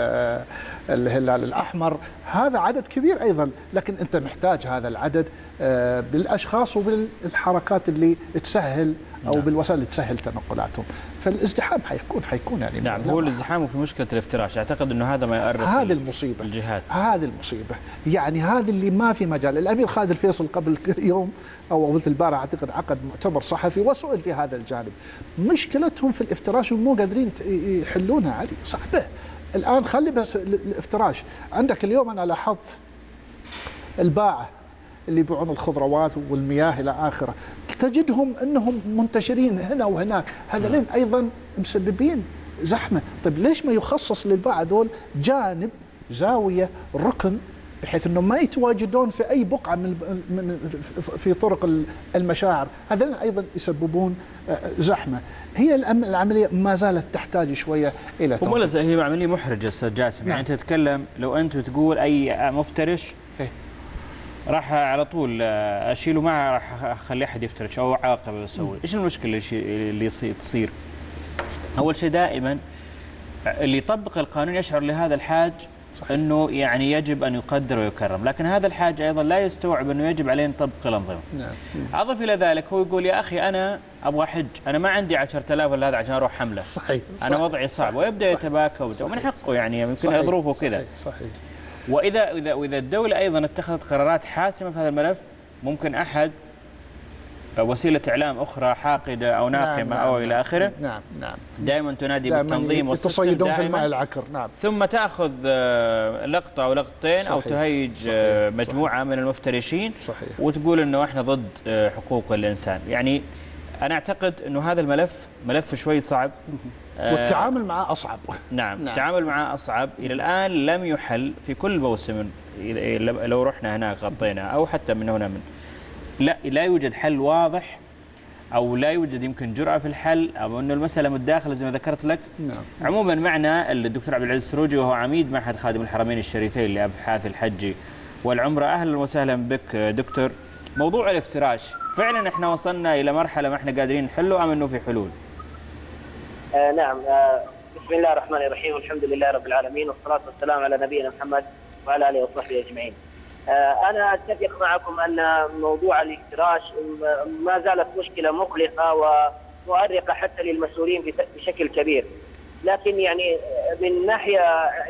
والهلال الأحمر. هذا عدد كبير أيضا، لكن أنت محتاج هذا العدد بالأشخاص وبالحركات اللي تسهل أو نعم. بالوسائل اللي تسهل تنقلاتهم. فالازدحام حيكون حيكون يعني
نعم هو الازدحام وفي مشكلة الافتراش. أعتقد أنه هذا ما يؤرق
هذه المصيبة
الجهات.
هذه المصيبة يعني هذا اللي ما في مجال. الأمير خالد الفيصل قبل يوم أو مثل البارح أعتقد عقد مؤتمر صحفي وسئل في هذا الجانب. مشكلتهم في الافتراش ومو قادرين يحلونها علي، صعبة. الآن خلي بس الافتراش. عندك اليوم أنا لاحظت الباعة اللي يبيعون الخضروات والمياه إلى آخره، تجدهم أنهم منتشرين هنا وهناك. هذولين أيضا مسببين زحمة. طيب ليش ما يخصص للباعة ذول جانب زاوية ركن بحيث أنه ما يتواجدون في أي بقعة من من في طرق المشاعر؟ هذولين أيضا يسببون زحمة. هي العملية ما زالت تحتاج شوية إلى
توضيح. هي عملية محرجة أستاذ جاسم. يعني أنت تتكلم لو أنت تقول أي مفترش إيه؟ راح على طول اشيله معه، راح اخلي احد يفترش او عاقب يسوي. ايش المشكله اللي تصير؟ اول شيء دائما اللي يطبق القانون يشعر لهذا الحاج
صحيح.
أنه يعني يجب أن يقدر ويكرم، لكن هذا الحاج أيضا لا يستوعب أنه يجب عليه نطبق الأنظمة.
نعم.
أضف إلى ذلك هو يقول يا أخي أنا أبغى حج، أنا ما عندي عشرة آلاف ولا هذا عشان أروح حملة.
صحيح.
أنا وضعي صعب. صحيح. ويبدأ يتباكى، ومن حقه يعني يمكن ظروفه كذا.
صحيح. صحيح.
وإذا إذا وإذا الدولة أيضا اتخذت قرارات حاسمة في هذا الملف، ممكن أحد وسيلة إعلام أخرى حاقدة أو ناقمة
نعم.
أو
نعم.
إلى آخره
نعم نعم
دائما تنادي بالتنظيم والسيستم
يتصيدون في الماء العكر. نعم.
ثم تأخذ لقطة أو لقطتين أو تهيج صحيح. مجموعة صحيح. من المفترشين صحيح. وتقول أنه إحنا ضد حقوق الإنسان. يعني أنا أعتقد أنه هذا الملف ملف شوي صعب،
والتعامل معه أصعب.
نعم, نعم. التعامل معه أصعب. إلى الآن لم يحل في كل موسم، لو رحنا هناك غطينا أو حتى من هنا من لا لا يوجد حل واضح، أو لا يوجد يمكن جرأة في الحل، أو أنه المسألة متداخلة زي ما ذكرت لك.
نعم.
عموما معنا الدكتور عبد العزيز السروجي، وهو عميد معهد خادم الحرمين الشريفين لأبحاث الحج والعمرة. أهلا وسهلا بك دكتور. موضوع الافتراش فعلا احنا وصلنا إلى مرحلة ما احنا قادرين نحله، أم أنه في حلول؟
آه نعم. آه بسم الله الرحمن الرحيم، والحمد لله رب العالمين، والصلاة والسلام على نبينا محمد وعلى آله وصحبه أجمعين. أنا أتفق معكم أن موضوع الافتراش ما زالت مشكلة مقلقة ومؤرقة حتى للمسؤولين بشكل كبير، لكن يعني من ناحية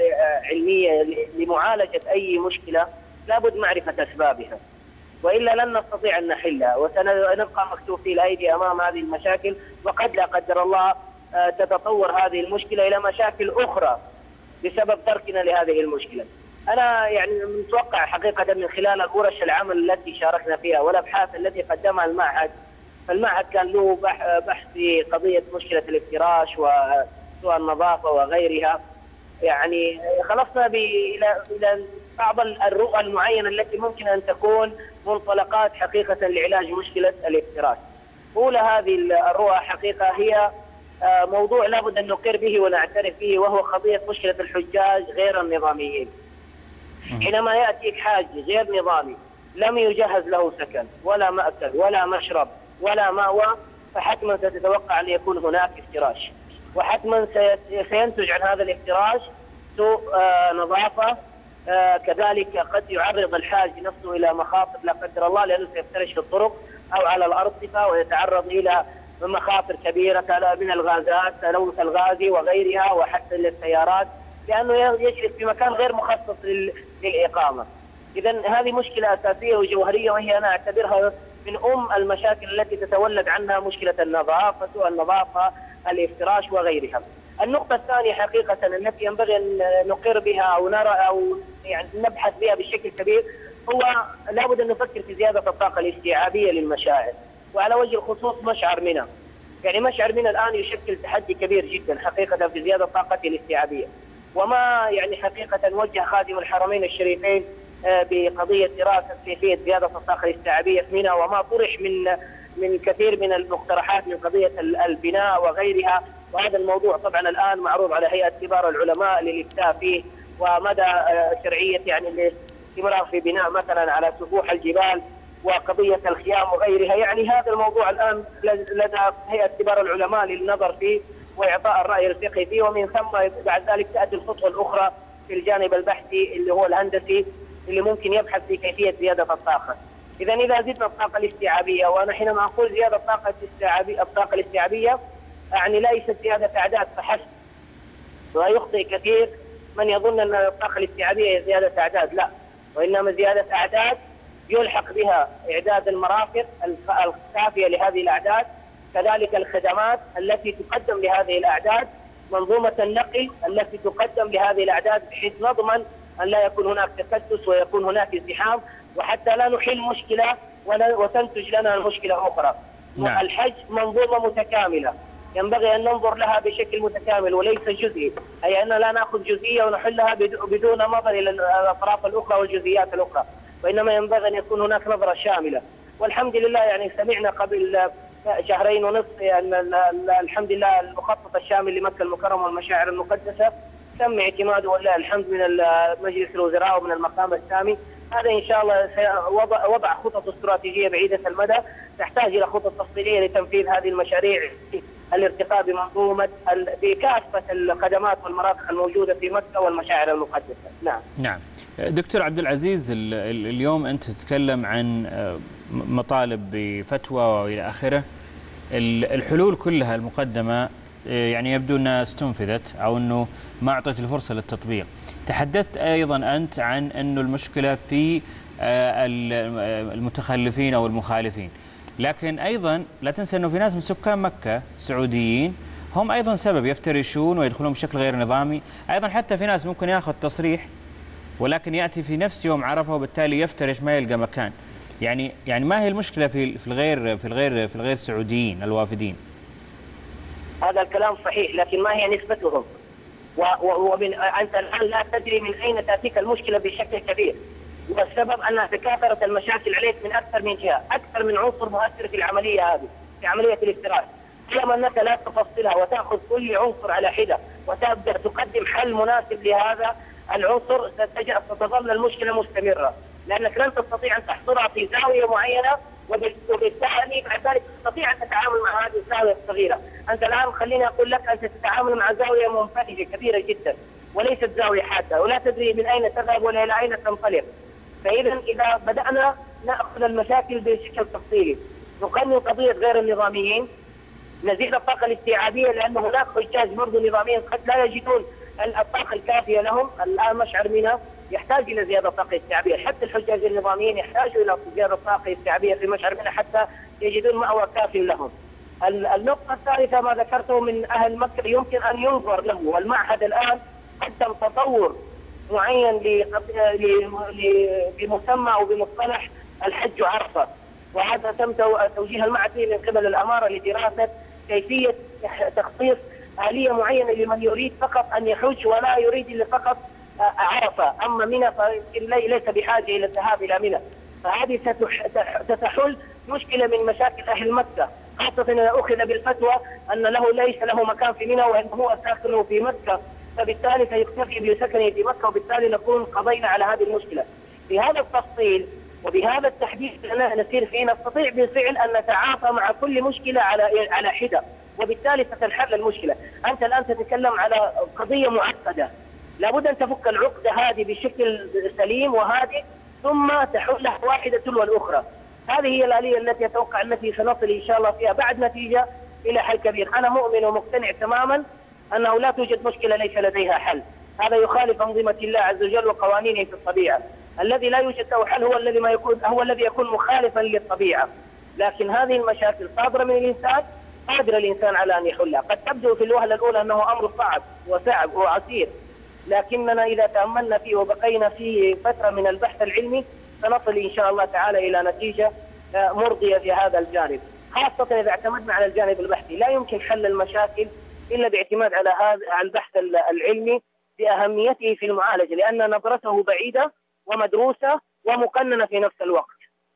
علمية لمعالجة أي مشكلة لابد معرفة أسبابها، وإلا لن نستطيع أن نحلها، وسنبقى مكتوفي الأيدي أمام هذه المشاكل، وقد لا قدر الله تتطور هذه المشكلة إلى مشاكل أخرى بسبب تركنا لهذه المشكلة. أنا يعني متوقع حقيقة من خلال الورش العمل التي شاركنا فيها والأبحاث التي قدمها المعهد، فالمعهد كان له بحث في قضية مشكلة الافتراش وسوء النظافة وغيرها. يعني خلصنا إلى إلى بعض الرؤى المعينة التي ممكن أن تكون منطلقات حقيقة لعلاج مشكلة الافتراش. أولى هذه الرؤى حقيقة هي موضوع لابد أن نقر به ونعترف به، وهو قضية مشكلة الحجاج غير النظاميين. حينما يأتيك حاج غير نظامي لم يجهز له سكن ولا مأكل ولا مشرب ولا مأوى، فحتما ستتوقع أن يكون هناك افتراش، وحتما سينتج عن هذا الافتراش سوء نظافة. كذلك قد يعرض الحاج نفسه إلى مخاطر لا قدر الله، لأنه سيفترش في الطرق أو على الأرصفة ويتعرض إلى مخاطر كبيرة من الغازات، تلوث الغازي وغيرها، وحتى للسيارات، لأنه يجلس في مكان غير مخصص للإقامة. إذا هذه مشكلة أساسية وجوهرية، وهي أنا أعتبرها من أم المشاكل التي تتولد عنها مشكلة النظافة، سوء النظافة، الافتراش وغيرها. النقطة الثانية حقيقة التي ينبغي أن نقر بها أو نرى أو يعني نبحث بها بشكل كبير، هو لابد أن نفكر في زيادة الطاقة الاستيعابية للمشاعر، وعلى وجه الخصوص مشعر منى. يعني مشعر منى الآن يشكل تحدي كبير جدا حقيقة في زيادة طاقته الاستيعابية، وما يعني حقيقة وجه خادم الحرمين الشريفين بقضية دراسة كيفية زيادة الطاقة الاستيعابية في منى، وما طرح من من كثير من المقترحات من قضية البناء وغيرها. وهذا الموضوع طبعا الآن معروض على هيئة كبار العلماء للإفتاء فيه، ومدى شرعية يعني الاستمرار في بناء مثلا على سفوح الجبال وقضية الخيام وغيرها. يعني هذا الموضوع الآن لدى هيئة كبار العلماء للنظر فيه وإعطاء الرأي الفقهي فيه، ومن ثم بعد ذلك تأتي الخطوة الأخرى في الجانب البحثي اللي هو الهندسي، اللي ممكن يبحث في كيفية زيادة الطاقة. إذا إذا زدنا الطاقة الاستيعابية، وأنا حينما أقول زيادة الطاقة الاستيعابية الطاقة الاستيعابية يعني ليست زيادة أعداد فحسب، ويخطئ كثير من يظن أن الطاقة الاستيعابية هي زيادة أعداد، لا، وإنما زيادة أعداد يلحق بها إعداد المرافق الكافية لهذه الأعداد، كذلك الخدمات التي تقدم لهذه الأعداد، منظومة النقل التي تقدم لهذه الأعداد، بحيث نضمن أن لا يكون هناك تكدس ويكون هناك ازدحام، وحتى لا نحل مشكلة وتنتج لنا المشكلة أخرى. نعم. الحج منظومة متكاملة ينبغي أن ننظر لها بشكل متكامل وليس جزئي، أي أن لا نأخذ جزئية ونحلها بدون نظر إلى الأطراف الأخرى والجزئيات الأخرى، وإنما ينبغي أن يكون هناك نظرة شاملة. والحمد لله يعني سمعنا قبل شهرين ونصف أن الحمد لله المخطط الشامل لمكة المكرمة والمشاعر المقدسة تم اعتماده ولله الحمد من مجلس الوزراء ومن المقام السامي. هذا إن شاء الله وضع, وضع خطط استراتيجية بعيدة المدى تحتاج إلى خطط تفصيلية لتنفيذ هذه المشاريع الارتقاء بمنظومة بكافة الخدمات والمرافق الموجودة في مكة والمشاعر المقدسة. نعم.
نعم. دكتور عبد العزيز، اليوم أنت تتكلم عن مطالب بفتوى وإلى آخره. الحلول كلها المقدمة يعني يبدو أنها استنفذت أو أنه ما أعطيت الفرصة للتطبيق. تحدثت أيضا أنت عن أنه المشكلة في المتخلفين أو المخالفين، لكن أيضا لا تنسى أنه في ناس من سكان مكة سعوديين هم أيضا سبب، يفترشون ويدخلون بشكل غير نظامي. أيضا حتى في ناس ممكن يأخذ تصريح ولكن يأتي في نفس يوم عرفة وبالتالي يفترش ما يلقى مكان. يعني يعني ما هي المشكلة في في الغير في الغير في الغير سعوديين الوافدين؟
هذا الكلام صحيح، لكن ما هي نسبتهم؟ ومن أنت الآن لا تدري من أين تأتيك المشكلة بشكل كبير، والسبب أنها تكاثرت المشاكل عليك من أكثر من جهة، أكثر من عنصر مؤثر في العملية هذه، في عملية الافتراس. كما أنك لا تفصلها وتأخذ كل عنصر على حدة وتبدأ تقدم حل مناسب لهذا العنصر، ستظل المشكلة مستمرة، لأنك لن تستطيع أن تحصرها في زاوية معينة، وبالتالي بعد ذلك تستطيع أن تتعامل مع هذه الزاوية الصغيرة. أنت الآن خليني أقول لك أنت تتعامل مع زاوية منفرجة كبيرة جدا وليست زاوية حادة، ولا تدري من أين تذهب ولا إلى أين تنطلق. فإذا إذا بدأنا نأخذ المشاكل بشكل تفصيلي، نقنن قضية غير النظاميين، نزيد الطاقة الاستيعابية، لأن هناك حجاج برضو نظاميين قد لا يجدون الطاقة الكافية لهم. الآن مشعر منى يحتاج إلى زيادة طاقة استيعابية، حتى الحجاج النظاميين يحتاجوا إلى زيادة طاقة استيعابية في مشعر منى حتى يجدون مأوى كافي لهم. النقطة الثالثة ما ذكرته من أهل مكة يمكن أن ينظر له، والمعهد الآن قدم تطور معين بمسمى أو بمصطلح الحج عرفة، وهذا تم توجيه المعهد من قبل الأمارة لدراسة كيفية تخصيص آلية معينة لمن يريد فقط أن يحج ولا يريد إلا فقط عرفة. أما منى ليس بحاجة إلى الذهاب إلى منى، فهذه ستحل مشكلة من مشاكل أهل مكة، خاصة إذا أخذ بالفتوى أن له ليس له مكان في منى وأنه هو ساكنه في مكة، فبالتالي سيكتفي بسكنه في مكة، وبالتالي نكون قضينا على هذه المشكلة. بهذا التفصيل وبهذا التحديد نسير فيه نستطيع بالفعل أن نتعاطى مع كل مشكلة على على حدة، وبالتالي ستنحل المشكلة. أنت الآن تتكلم على قضية معقدة، لابد أن تفك العقدة هذه بشكل سليم وهادئ، ثم تحلها واحدة تلو الأخرى. هذه هي الآلية التي أتوقع التي سنصل إن شاء الله فيها بعد نتيجة إلى حل كبير. أنا مؤمن ومقتنع تماما أنه لا توجد مشكلة ليس لديها حل، هذا يخالف أنظمة الله عز وجل وقوانينه في الطبيعة. الذي لا يوجد له حل هو الذي ما يكون هو الذي يكون مخالفا للطبيعة. لكن هذه المشاكل صادرة من الإنسان، قادر الإنسان على أن يحلها. قد تبدو في الوهلة الأولى أنه أمر صعب وصعب وعسير، لكننا إذا تأملنا فيه وبقينا فيه فترة من البحث العلمي سنصل إن شاء الله تعالى إلى نتيجة مرضية في هذا الجانب، خاصة إذا اعتمدنا على الجانب البحثي. لا يمكن حل المشاكل إلا باعتماد على هذا البحث العلمي بأهميته في المعالجة، لأن نظرته بعيدة ومدروسة ومقننة في نفس الوقت.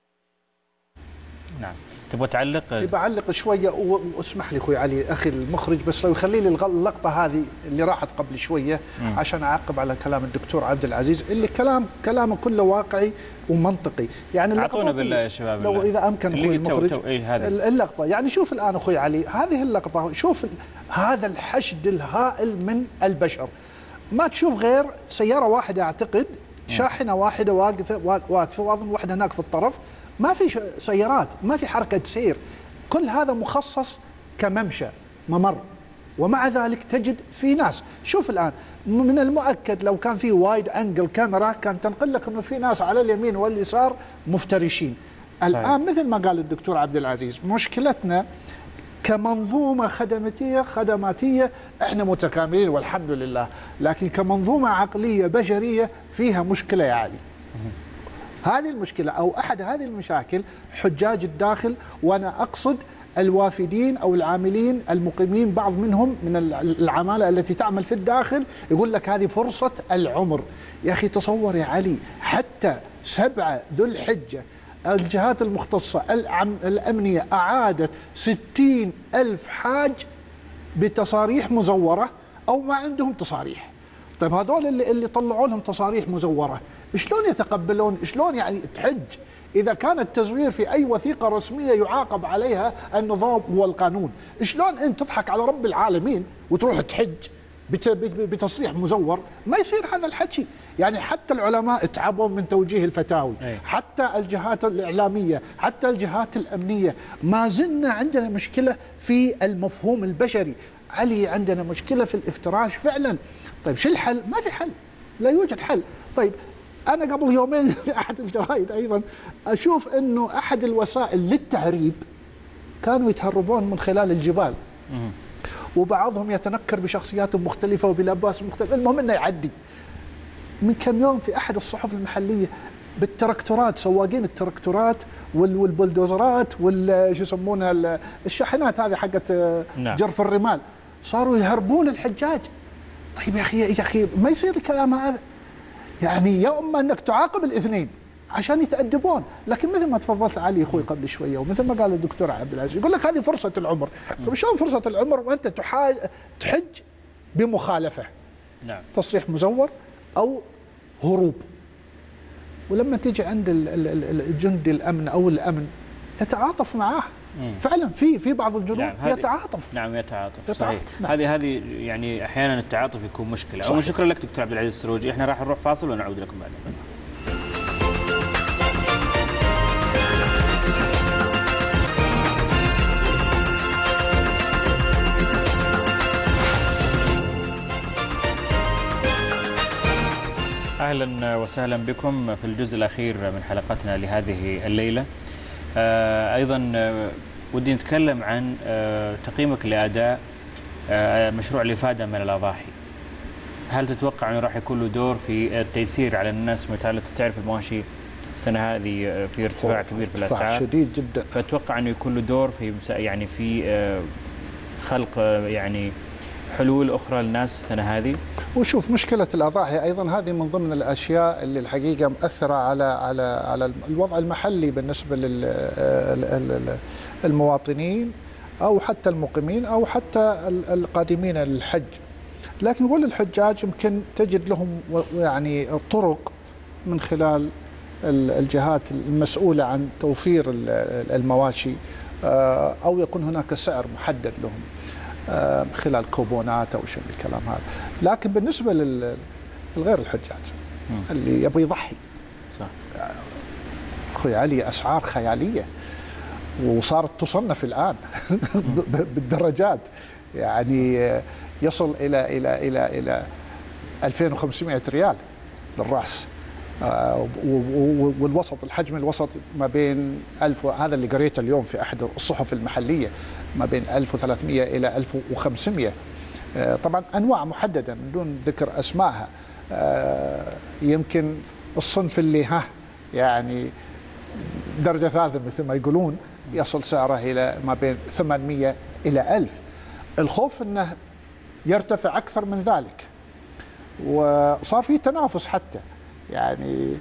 نعم. تبغى تعلق؟
بعلق شويه واسمح لي اخوي علي اخي المخرج، بس لو يخلي لي اللقطه هذه اللي راحت قبل شويه م. عشان اعقب على كلام الدكتور عبد العزيز اللي كلام كلامه كله واقعي ومنطقي. يعني
اعطونا بالله يا شباب
لو
الله.
اذا امكن اخوي المخرج
تو تو إيه
اللقطه، يعني شوف الان اخوي علي هذه اللقطه، شوف هذا الحشد الهائل من البشر، ما تشوف غير سياره واحده اعتقد، شاحنه واحده واقفه واقفه واظن واحده هناك في الطرف، ما في سيارات، ما في حركة سير، كل هذا مخصص كممشى ممر، ومع ذلك تجد في ناس. شوف الآن من المؤكد لو كان في وايد أنجل كاميرا كان تنقل لك أنه في ناس على اليمين واليسار مفترشين. صحيح. الآن مثل ما قال الدكتور عبد العزيز مشكلتنا كمنظومة خدماتية خدماتية احنا متكاملين والحمد لله، لكن كمنظومة عقلية بشرية فيها مشكلة يا علي. هذه المشكلة أو أحد هذه المشاكل حجاج الداخل، وأنا أقصد الوافدين أو العاملين المقيمين، بعض منهم من العمالة التي تعمل في الداخل يقول لك هذه فرصة العمر. يا أخي تصور يا علي حتى سبعة ذو الحجة الجهات المختصة الأمنية أعادت ستين ألف حاج بتصاريح مزورة أو ما عندهم تصاريح. طيب هذول اللي, اللي طلعوا لهم تصاريح مزورة شلون يتقبلون؟ شلون يعني تحج إذا كان التزوير في أي وثيقة رسمية يعاقب عليها النظام والقانون، شلون أنت تضحك على رب العالمين وتروح تحج بتصريح مزور؟ ما يصير هذا الحكي. يعني حتى العلماء تعبوا من توجيه الفتاوي، حتى الجهات الإعلامية، حتى الجهات الأمنية، ما زلنا عندنا مشكلة في المفهوم البشري. علي عندنا مشكلة في الافتراش فعلا. طيب شو الحل؟ ما في حل، لا يوجد حل. طيب أنا قبل يومين في أحد الجرائد أيضا أشوف أنه أحد الوسائل للتهريب كانوا يتهربون من خلال الجبال، وبعضهم يتنكر بشخصيات مختلفة وبلباس مختلف، المهم أنه يعدي. من كم يوم في أحد الصحف المحلية بالتركتورات، سواقين التركتورات والبلدوزرات وال شو يسمونها الشاحنات هذه حقت جرف الرمال، صاروا يهربون الحجاج. طيب يا أخي يا أخي ما يصير الكلام هذا. يعني يا اما انك تعاقب الاثنين عشان يتأدبون، لكن مثل ما تفضلت علي اخوي قبل شويه، ومثل ما قال الدكتور عبد العزيز، يقول لك هذه فرصه العمر. طيب شلون فرصه العمر وانت تحاج تحج بمخالفه؟
نعم.
تصريح مزور او هروب. ولما تيجي عند الجندي الامن او الامن يتعاطف معاه. مم. فعلا في في بعض الجنود نعم يتعاطف.
نعم يتعاطف, يتعاطف. صحيح. نعم. هذه هذه يعني احيانا التعاطف يكون مشكله. أولا شكرا لك دكتور عبد العزيز السروجي، احنا راح نروح فاصل ونعود لكم بعد. اهلا وسهلا بكم في الجزء الاخير من حلقتنا لهذه الليله. آه ايضا آه ودي نتكلم عن آه تقييمك لاداء آه مشروع الافاده من الاضاحي. هل تتوقع انه راح يكون له دور في التيسير على الناس مثلا تعرف المواشي السنه هذه في ارتفاع كبير في الاسعار
شديد جدا،
فتوقع انه يكون له دور في يعني في آه خلق آه يعني حلول اخرى للناس السنه هذه؟
وشوف مشكله الاضاحي ايضا هذه من ضمن الاشياء اللي الحقيقه مأثره على على على الوضع المحلي بالنسبه للمواطنين او حتى المقيمين او حتى القادمين للحج. لكن نقول للحجاج يمكن تجد لهم يعني طرق من خلال الجهات المسؤوله عن توفير المواشي، او يكون هناك سعر محدد لهم خلال كوبونات او شيء من الكلام هذا. لكن بالنسبه للغير الحجاج اللي يبغى يضحي، صح اخوي علي اسعار خياليه وصارت تصنف الان بالدرجات، يعني يصل الى الى الى الى ألفين وخمسمئة ريال للراس، والوسط الحجم الوسط ما بين ألف، هذا اللي قريته اليوم في احد الصحف المحليه، ما بين ألف وثلاثمئة الى ألف وخمسمئة. طبعا انواع محدده من دون ذكر اسمائها. يمكن الصنف اللي ها يعني درجه ثالثه مثل ما يقولون يصل سعره الى ما بين ثمانمئة الى ألف. الخوف انه يرتفع اكثر من ذلك، وصار في تنافس حتى يعني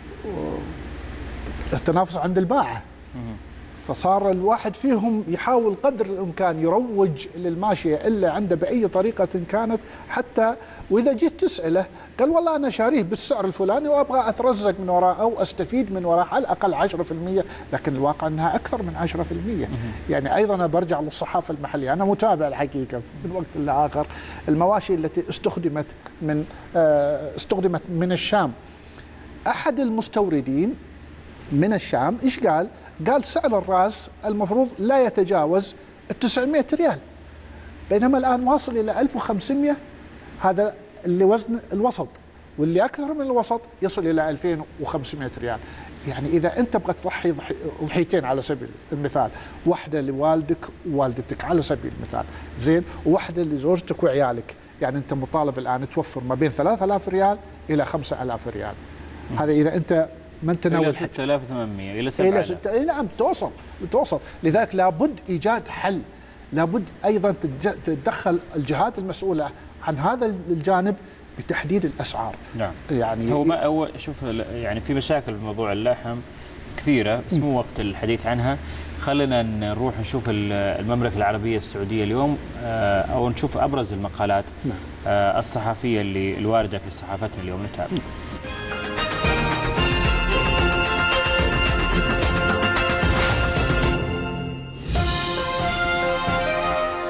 التنافس عند الباعة، فصار الواحد فيهم يحاول قدر الامكان يروج للماشيه الا عنده باي طريقه كانت، حتى واذا جيت تساله قال والله انا شاريه بالسعر الفلاني وابغى اترزق من وراء او استفيد من وراء على الاقل عشرة بالمئة، لكن الواقع انها اكثر من عشرة بالمئة. يعني ايضا انا برجع للصحافه المحليه، انا متابع الحقيقه من وقت لاخر المواشي التي استخدمت من استخدمت من الشام. احد المستوردين من الشام ايش قال؟ قال سعر الراس المفروض لا يتجاوز تسعمئة ريال، بينما الآن واصل إلى ألف وخمسمئة، هذا اللي وزن الوسط، واللي أكثر من الوسط يصل إلى ألفين وخمسمئة ريال. يعني إذا أنت تبغى تضحي ضحيتين على سبيل المثال، واحدة لوالدك ووالدتك على سبيل المثال، زين، وواحدة لزوجتك وعيالك، يعني أنت مطالب الآن توفر ما بين ثلاثة آلاف ريال إلى خمسة آلاف ريال. هذا إذا أنت من تناول
إلى ستة آلاف وثمانمئة إلى سبعة آلاف.
إلى ستة، إيه نعم توصل توصل. لذلك لابد إيجاد حل، لابد أيضا تتدخل الجهات المسؤولة عن هذا الجانب بتحديد الأسعار.
نعم.
يعني
هو ما هو شوف يعني في مشاكل في موضوع اللحم كثيرة، بس مو وقت الحديث عنها. خلينا نروح نشوف المملكة العربية السعودية اليوم، أو نشوف أبرز المقالات الصحفية اللي الواردة في صحافتها اليوم. نتابع.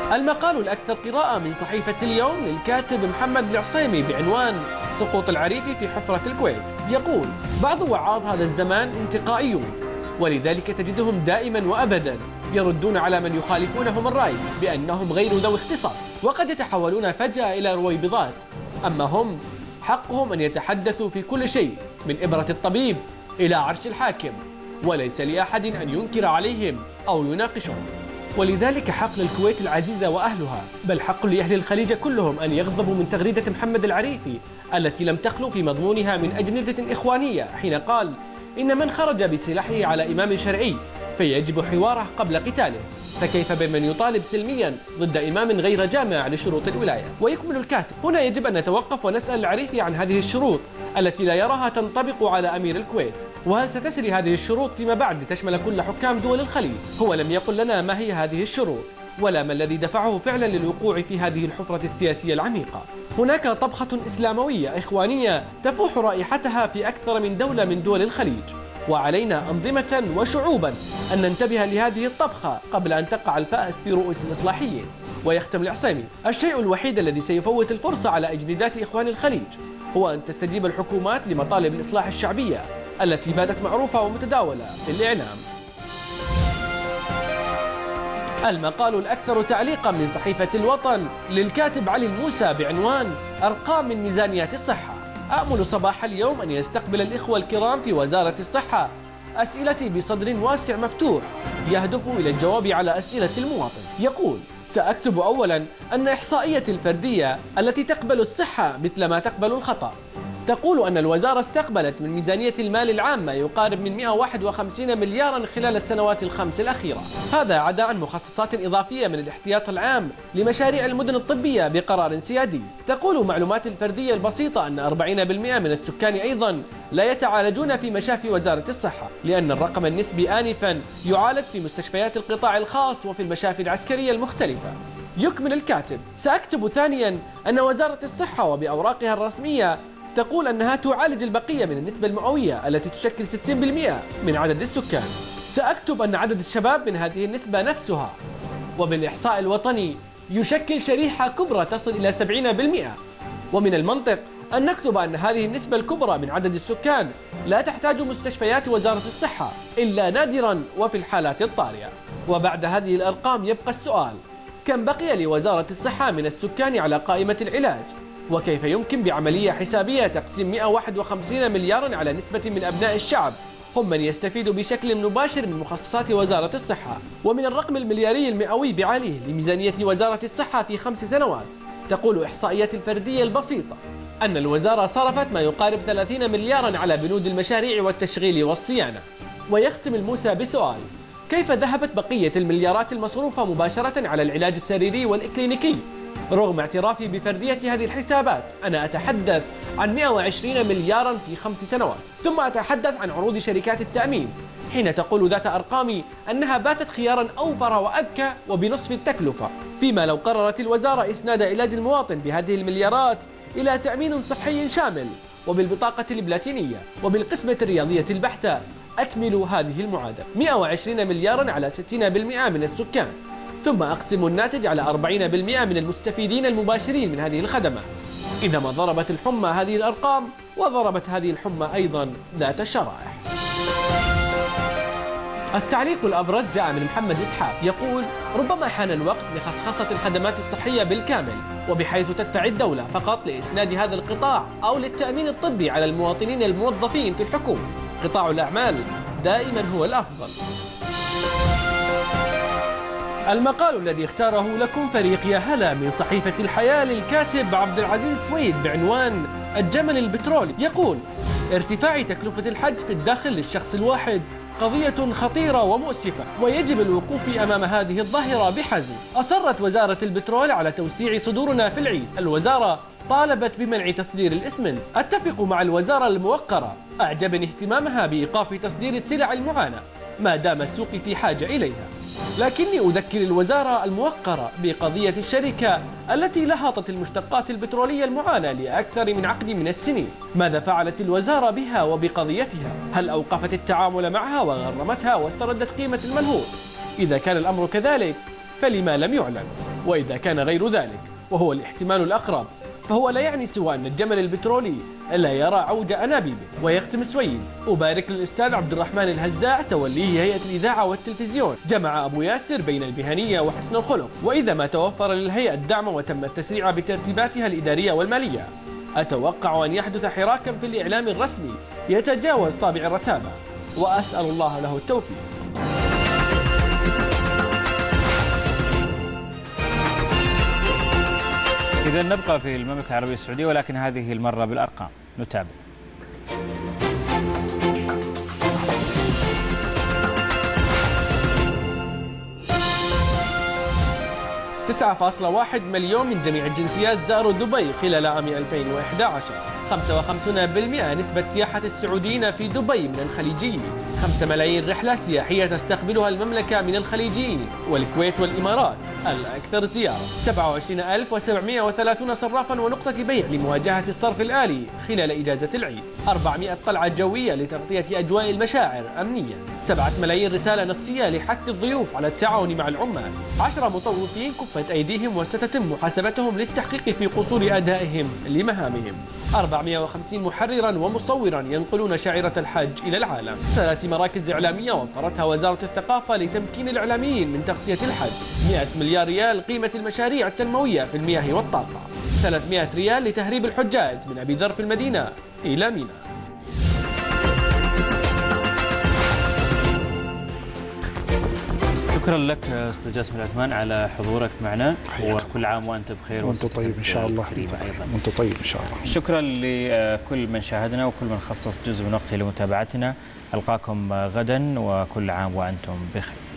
المقال الأكثر قراءة من صحيفة اليوم للكاتب محمد العصيمي بعنوان سقوط العريفي في حفرة الكويت. يقول: بعض وعاظ هذا الزمان انتقائيون، ولذلك تجدهم دائما وأبدا يردون على من يخالفونهم الرأي بأنهم غير ذوي اختصاص، وقد يتحولون فجأة إلى رويبضات. أما هم حقهم أن يتحدثوا في كل شيء من إبرة الطبيب إلى عرش الحاكم، وليس لأحد أن ينكر عليهم أو يناقشهم. ولذلك حق للكويت العزيزة وأهلها، بل حق لأهل الخليج كلهم أن يغضبوا من تغريدة محمد العريفي التي لم تخلو في مضمونها من أجندة إخوانية، حين قال إن من خرج بسلاحه على إمام شرعي فيجب حواره قبل قتاله، فكيف بمن يطالب سلميا ضد إمام غير جامع لشروط الولاية. ويكمل الكاتب: هنا يجب أن نتوقف ونسأل العريفي عن هذه الشروط التي لا يراها تنطبق على أمير الكويت، وهل ستسري هذه الشروط فيما بعد لتشمل كل حكام دول الخليج؟ هو لم يقل لنا ما هي هذه الشروط ولا ما الذي دفعه فعلا للوقوع في هذه الحفرة السياسية العميقة. هناك طبخة إسلاموية إخوانية تفوح رائحتها في أكثر من دولة من دول الخليج، وعلينا أنظمة وشعوبا أن ننتبه لهذه الطبخة قبل أن تقع الفأس في رؤوس الإصلاحيين. ويختم العصيمي: الشيء الوحيد الذي سيفوت الفرصة على أجندات إخوان الخليج هو أن تستجيب الحكومات لمطالب الإصلاح الشعبية التي باتت معروفة ومتداولة في الإعلام. المقال الأكثر تعليقا من صحيفة الوطن للكاتب علي الموسى بعنوان أرقام من ميزانيات الصحة. أأمل صباح اليوم أن يستقبل الإخوة الكرام في وزارة الصحة أسئلتي بصدر واسع مفتوح يهدف إلى الجواب على أسئلة المواطن. يقول: سأكتب أولا أن إحصائية الفردية التي تقبل الصحة مثل ما تقبل الخطأ تقول أن الوزارة استقبلت من ميزانية المال العام ما يقارب من مئة وواحد وخمسين مليارا خلال السنوات الخمس الأخيرة، هذا عدا عن مخصصات إضافية من الاحتياط العام لمشاريع المدن الطبية بقرار سيادي. تقول معلومات الفردية البسيطة أن أربعين بالمئة من السكان أيضا لا يتعالجون في مشافي وزارة الصحة، لأن الرقم النسبي آنفا يعالج في مستشفيات القطاع الخاص وفي المشافي العسكرية المختلفة. يكمل الكاتب: سأكتب ثانيا أن وزارة الصحة وبأوراقها الرسمية تقول أنها تعالج البقية من النسبة المئوية التي تشكل ستين بالمئة من عدد السكان. سأكتب أن عدد الشباب من هذه النسبة نفسها وبالإحصاء الوطني يشكل شريحة كبرى تصل إلى سبعين بالمئة، ومن المنطق أن نكتب أن هذه النسبة الكبرى من عدد السكان لا تحتاج مستشفيات وزارة الصحة إلا نادرا وفي الحالات الطارئة. وبعد هذه الأرقام يبقى السؤال: كم بقي لوزارة الصحة من السكان على قائمة العلاج؟ وكيف يمكن بعملية حسابية تقسيم مئة وواحد وخمسين مليارا على نسبة من أبناء الشعب هم من يستفيد بشكل مباشر من مخصصات وزارة الصحة؟ ومن الرقم الملياري المئوي بعاليه لميزانية وزارة الصحة في خمس سنوات تقول إحصائيات الفردية البسيطة أن الوزارة صرفت ما يقارب ثلاثين مليارا على بنود المشاريع والتشغيل والصيانة. ويختم الموسى بسؤال: كيف ذهبت بقية المليارات المصروفة مباشرة على العلاج السريري والإكلينيكي؟ رغم اعترافي بفردية هذه الحسابات، أنا أتحدث عن مئة وعشرين مليارا في خمس سنوات. ثم أتحدث عن عروض شركات التأمين حين تقول ذات أرقام أنها باتت خيارا أوفر وأذكى وبنصف التكلفة، فيما لو قررت الوزارة إسناد علاج المواطن بهذه المليارات إلى تأمين صحي شامل وبالبطاقة البلاتينية وبالقسمة الرياضية البحتة، أكملوا هذه المعادلة: مئة وعشرين مليارا على ستين بالمئة من السكان، ثم أقسم الناتج على أربعين بالمئة من المستفيدين المباشرين من هذه الخدمات. إذا ما ضربت الحمى هذه الأرقام وضربت هذه الحمى أيضا ذات الشرائح. التعليق الأبرز جاء من محمد إسحاق يقول: ربما حان الوقت لخصخصة الخدمات الصحية بالكامل، وبحيث تدفع الدولة فقط لإسناد هذا القطاع أو للتأمين الطبي على المواطنين الموظفين في الحكومة. قطاع الأعمال دائما هو الأفضل. المقال الذي اختاره لكم فريق يا هلا من صحيفة الحياة للكاتب عبد العزيز سويد بعنوان الجمل البترولي يقول: ارتفاع تكلفة الحج في الداخل للشخص الواحد قضية خطيرة ومؤسفة، ويجب الوقوف أمام هذه الظاهرة بحزم. أصرت وزارة البترول على توسيع صدورنا في العيد. الوزارة طالبت بمنع تصدير الإسمنت. أتفق مع الوزارة الموقرة، أعجبني اهتمامها بإيقاف تصدير السلع المعاناة ما دام السوق في حاجة إليها، لكني أذكر الوزارة الموقرة بقضية الشركة التي لهطت المشتقات البترولية المعاناة لأكثر من عقد من السنين. ماذا فعلت الوزارة بها وبقضيتها؟ هل أوقفت التعامل معها وغرمتها واستردت قيمة المنهوب؟ إذا كان الأمر كذلك فلما لم يعلن؟ وإذا كان غير ذلك وهو الاحتمال الأقرب فهو لا يعني سوى أن الجمل البترولي لا يرى عوج أنابيبه. ويختم سويد: أبارك للأستاذ عبد الرحمن الهزاع توليه هيئة الإذاعة والتلفزيون، جمع أبو ياسر بين المهنية وحسن الخلق، وإذا ما توفر للهيئة الدعم وتم التسريع بترتيباتها الإدارية والمالية أتوقع أن يحدث حراكا في الإعلام الرسمي يتجاوز طابع الرتابة، وأسأل الله له التوفيق.
إذا نبقى في المملكة العربية السعودية ولكن هذه المرة بالأرقام. نتابع.
تسعة فاصلة واحد مليون من جميع الجنسيات زاروا دبي خلال عام ألفين وإحدى عشر. خمسة وخمسين بالمئة نسبة سياحة السعوديين في دبي من الخليجيين. خمسة ملايين رحلة سياحية تستقبلها المملكة من الخليجيين والكويت والإمارات الأكثر زيارة. سبعة وعشرين ألف وسبعمئة وثلاثين صرافا ونقطة بيع لمواجهة الصرف الآلي خلال إجازة العيد. أربعمئة طلعة جوية لتغطية أجواء المشاعر أمنية. سبعة ملايين رسالة نصية لحث الضيوف على التعاون مع العمال. عشرة مطوفين كفت أيديهم وستتم محاسبتهم للتحقيق في قصور أدائهم لمهامهم. أربعمئة وخمسين محررا ومصورا ينقلون شعيرة الحج إلى العالم. ثلاث مراكز إعلامية وفرتها وزارة الثقافة لتمكين الإعلاميين من تغطية الحج. مئة مليار ريال قيمة المشاريع التنموية في المياه والطاقة. ثلاثمئة ريال لتهريب الحجاج من أبي ذر في المدينة إلى ميناء.
شكرا لك استاذ جاسم العثمان على حضورك معنا، وكل عام وانت بخير
وانت طيب ان شاء الله. وانت طيب ان شاء الله.
شكرا لكل من شاهدنا وكل من خصص جزء من وقته لمتابعتنا. القاكم غدا وكل عام وانتم بخير.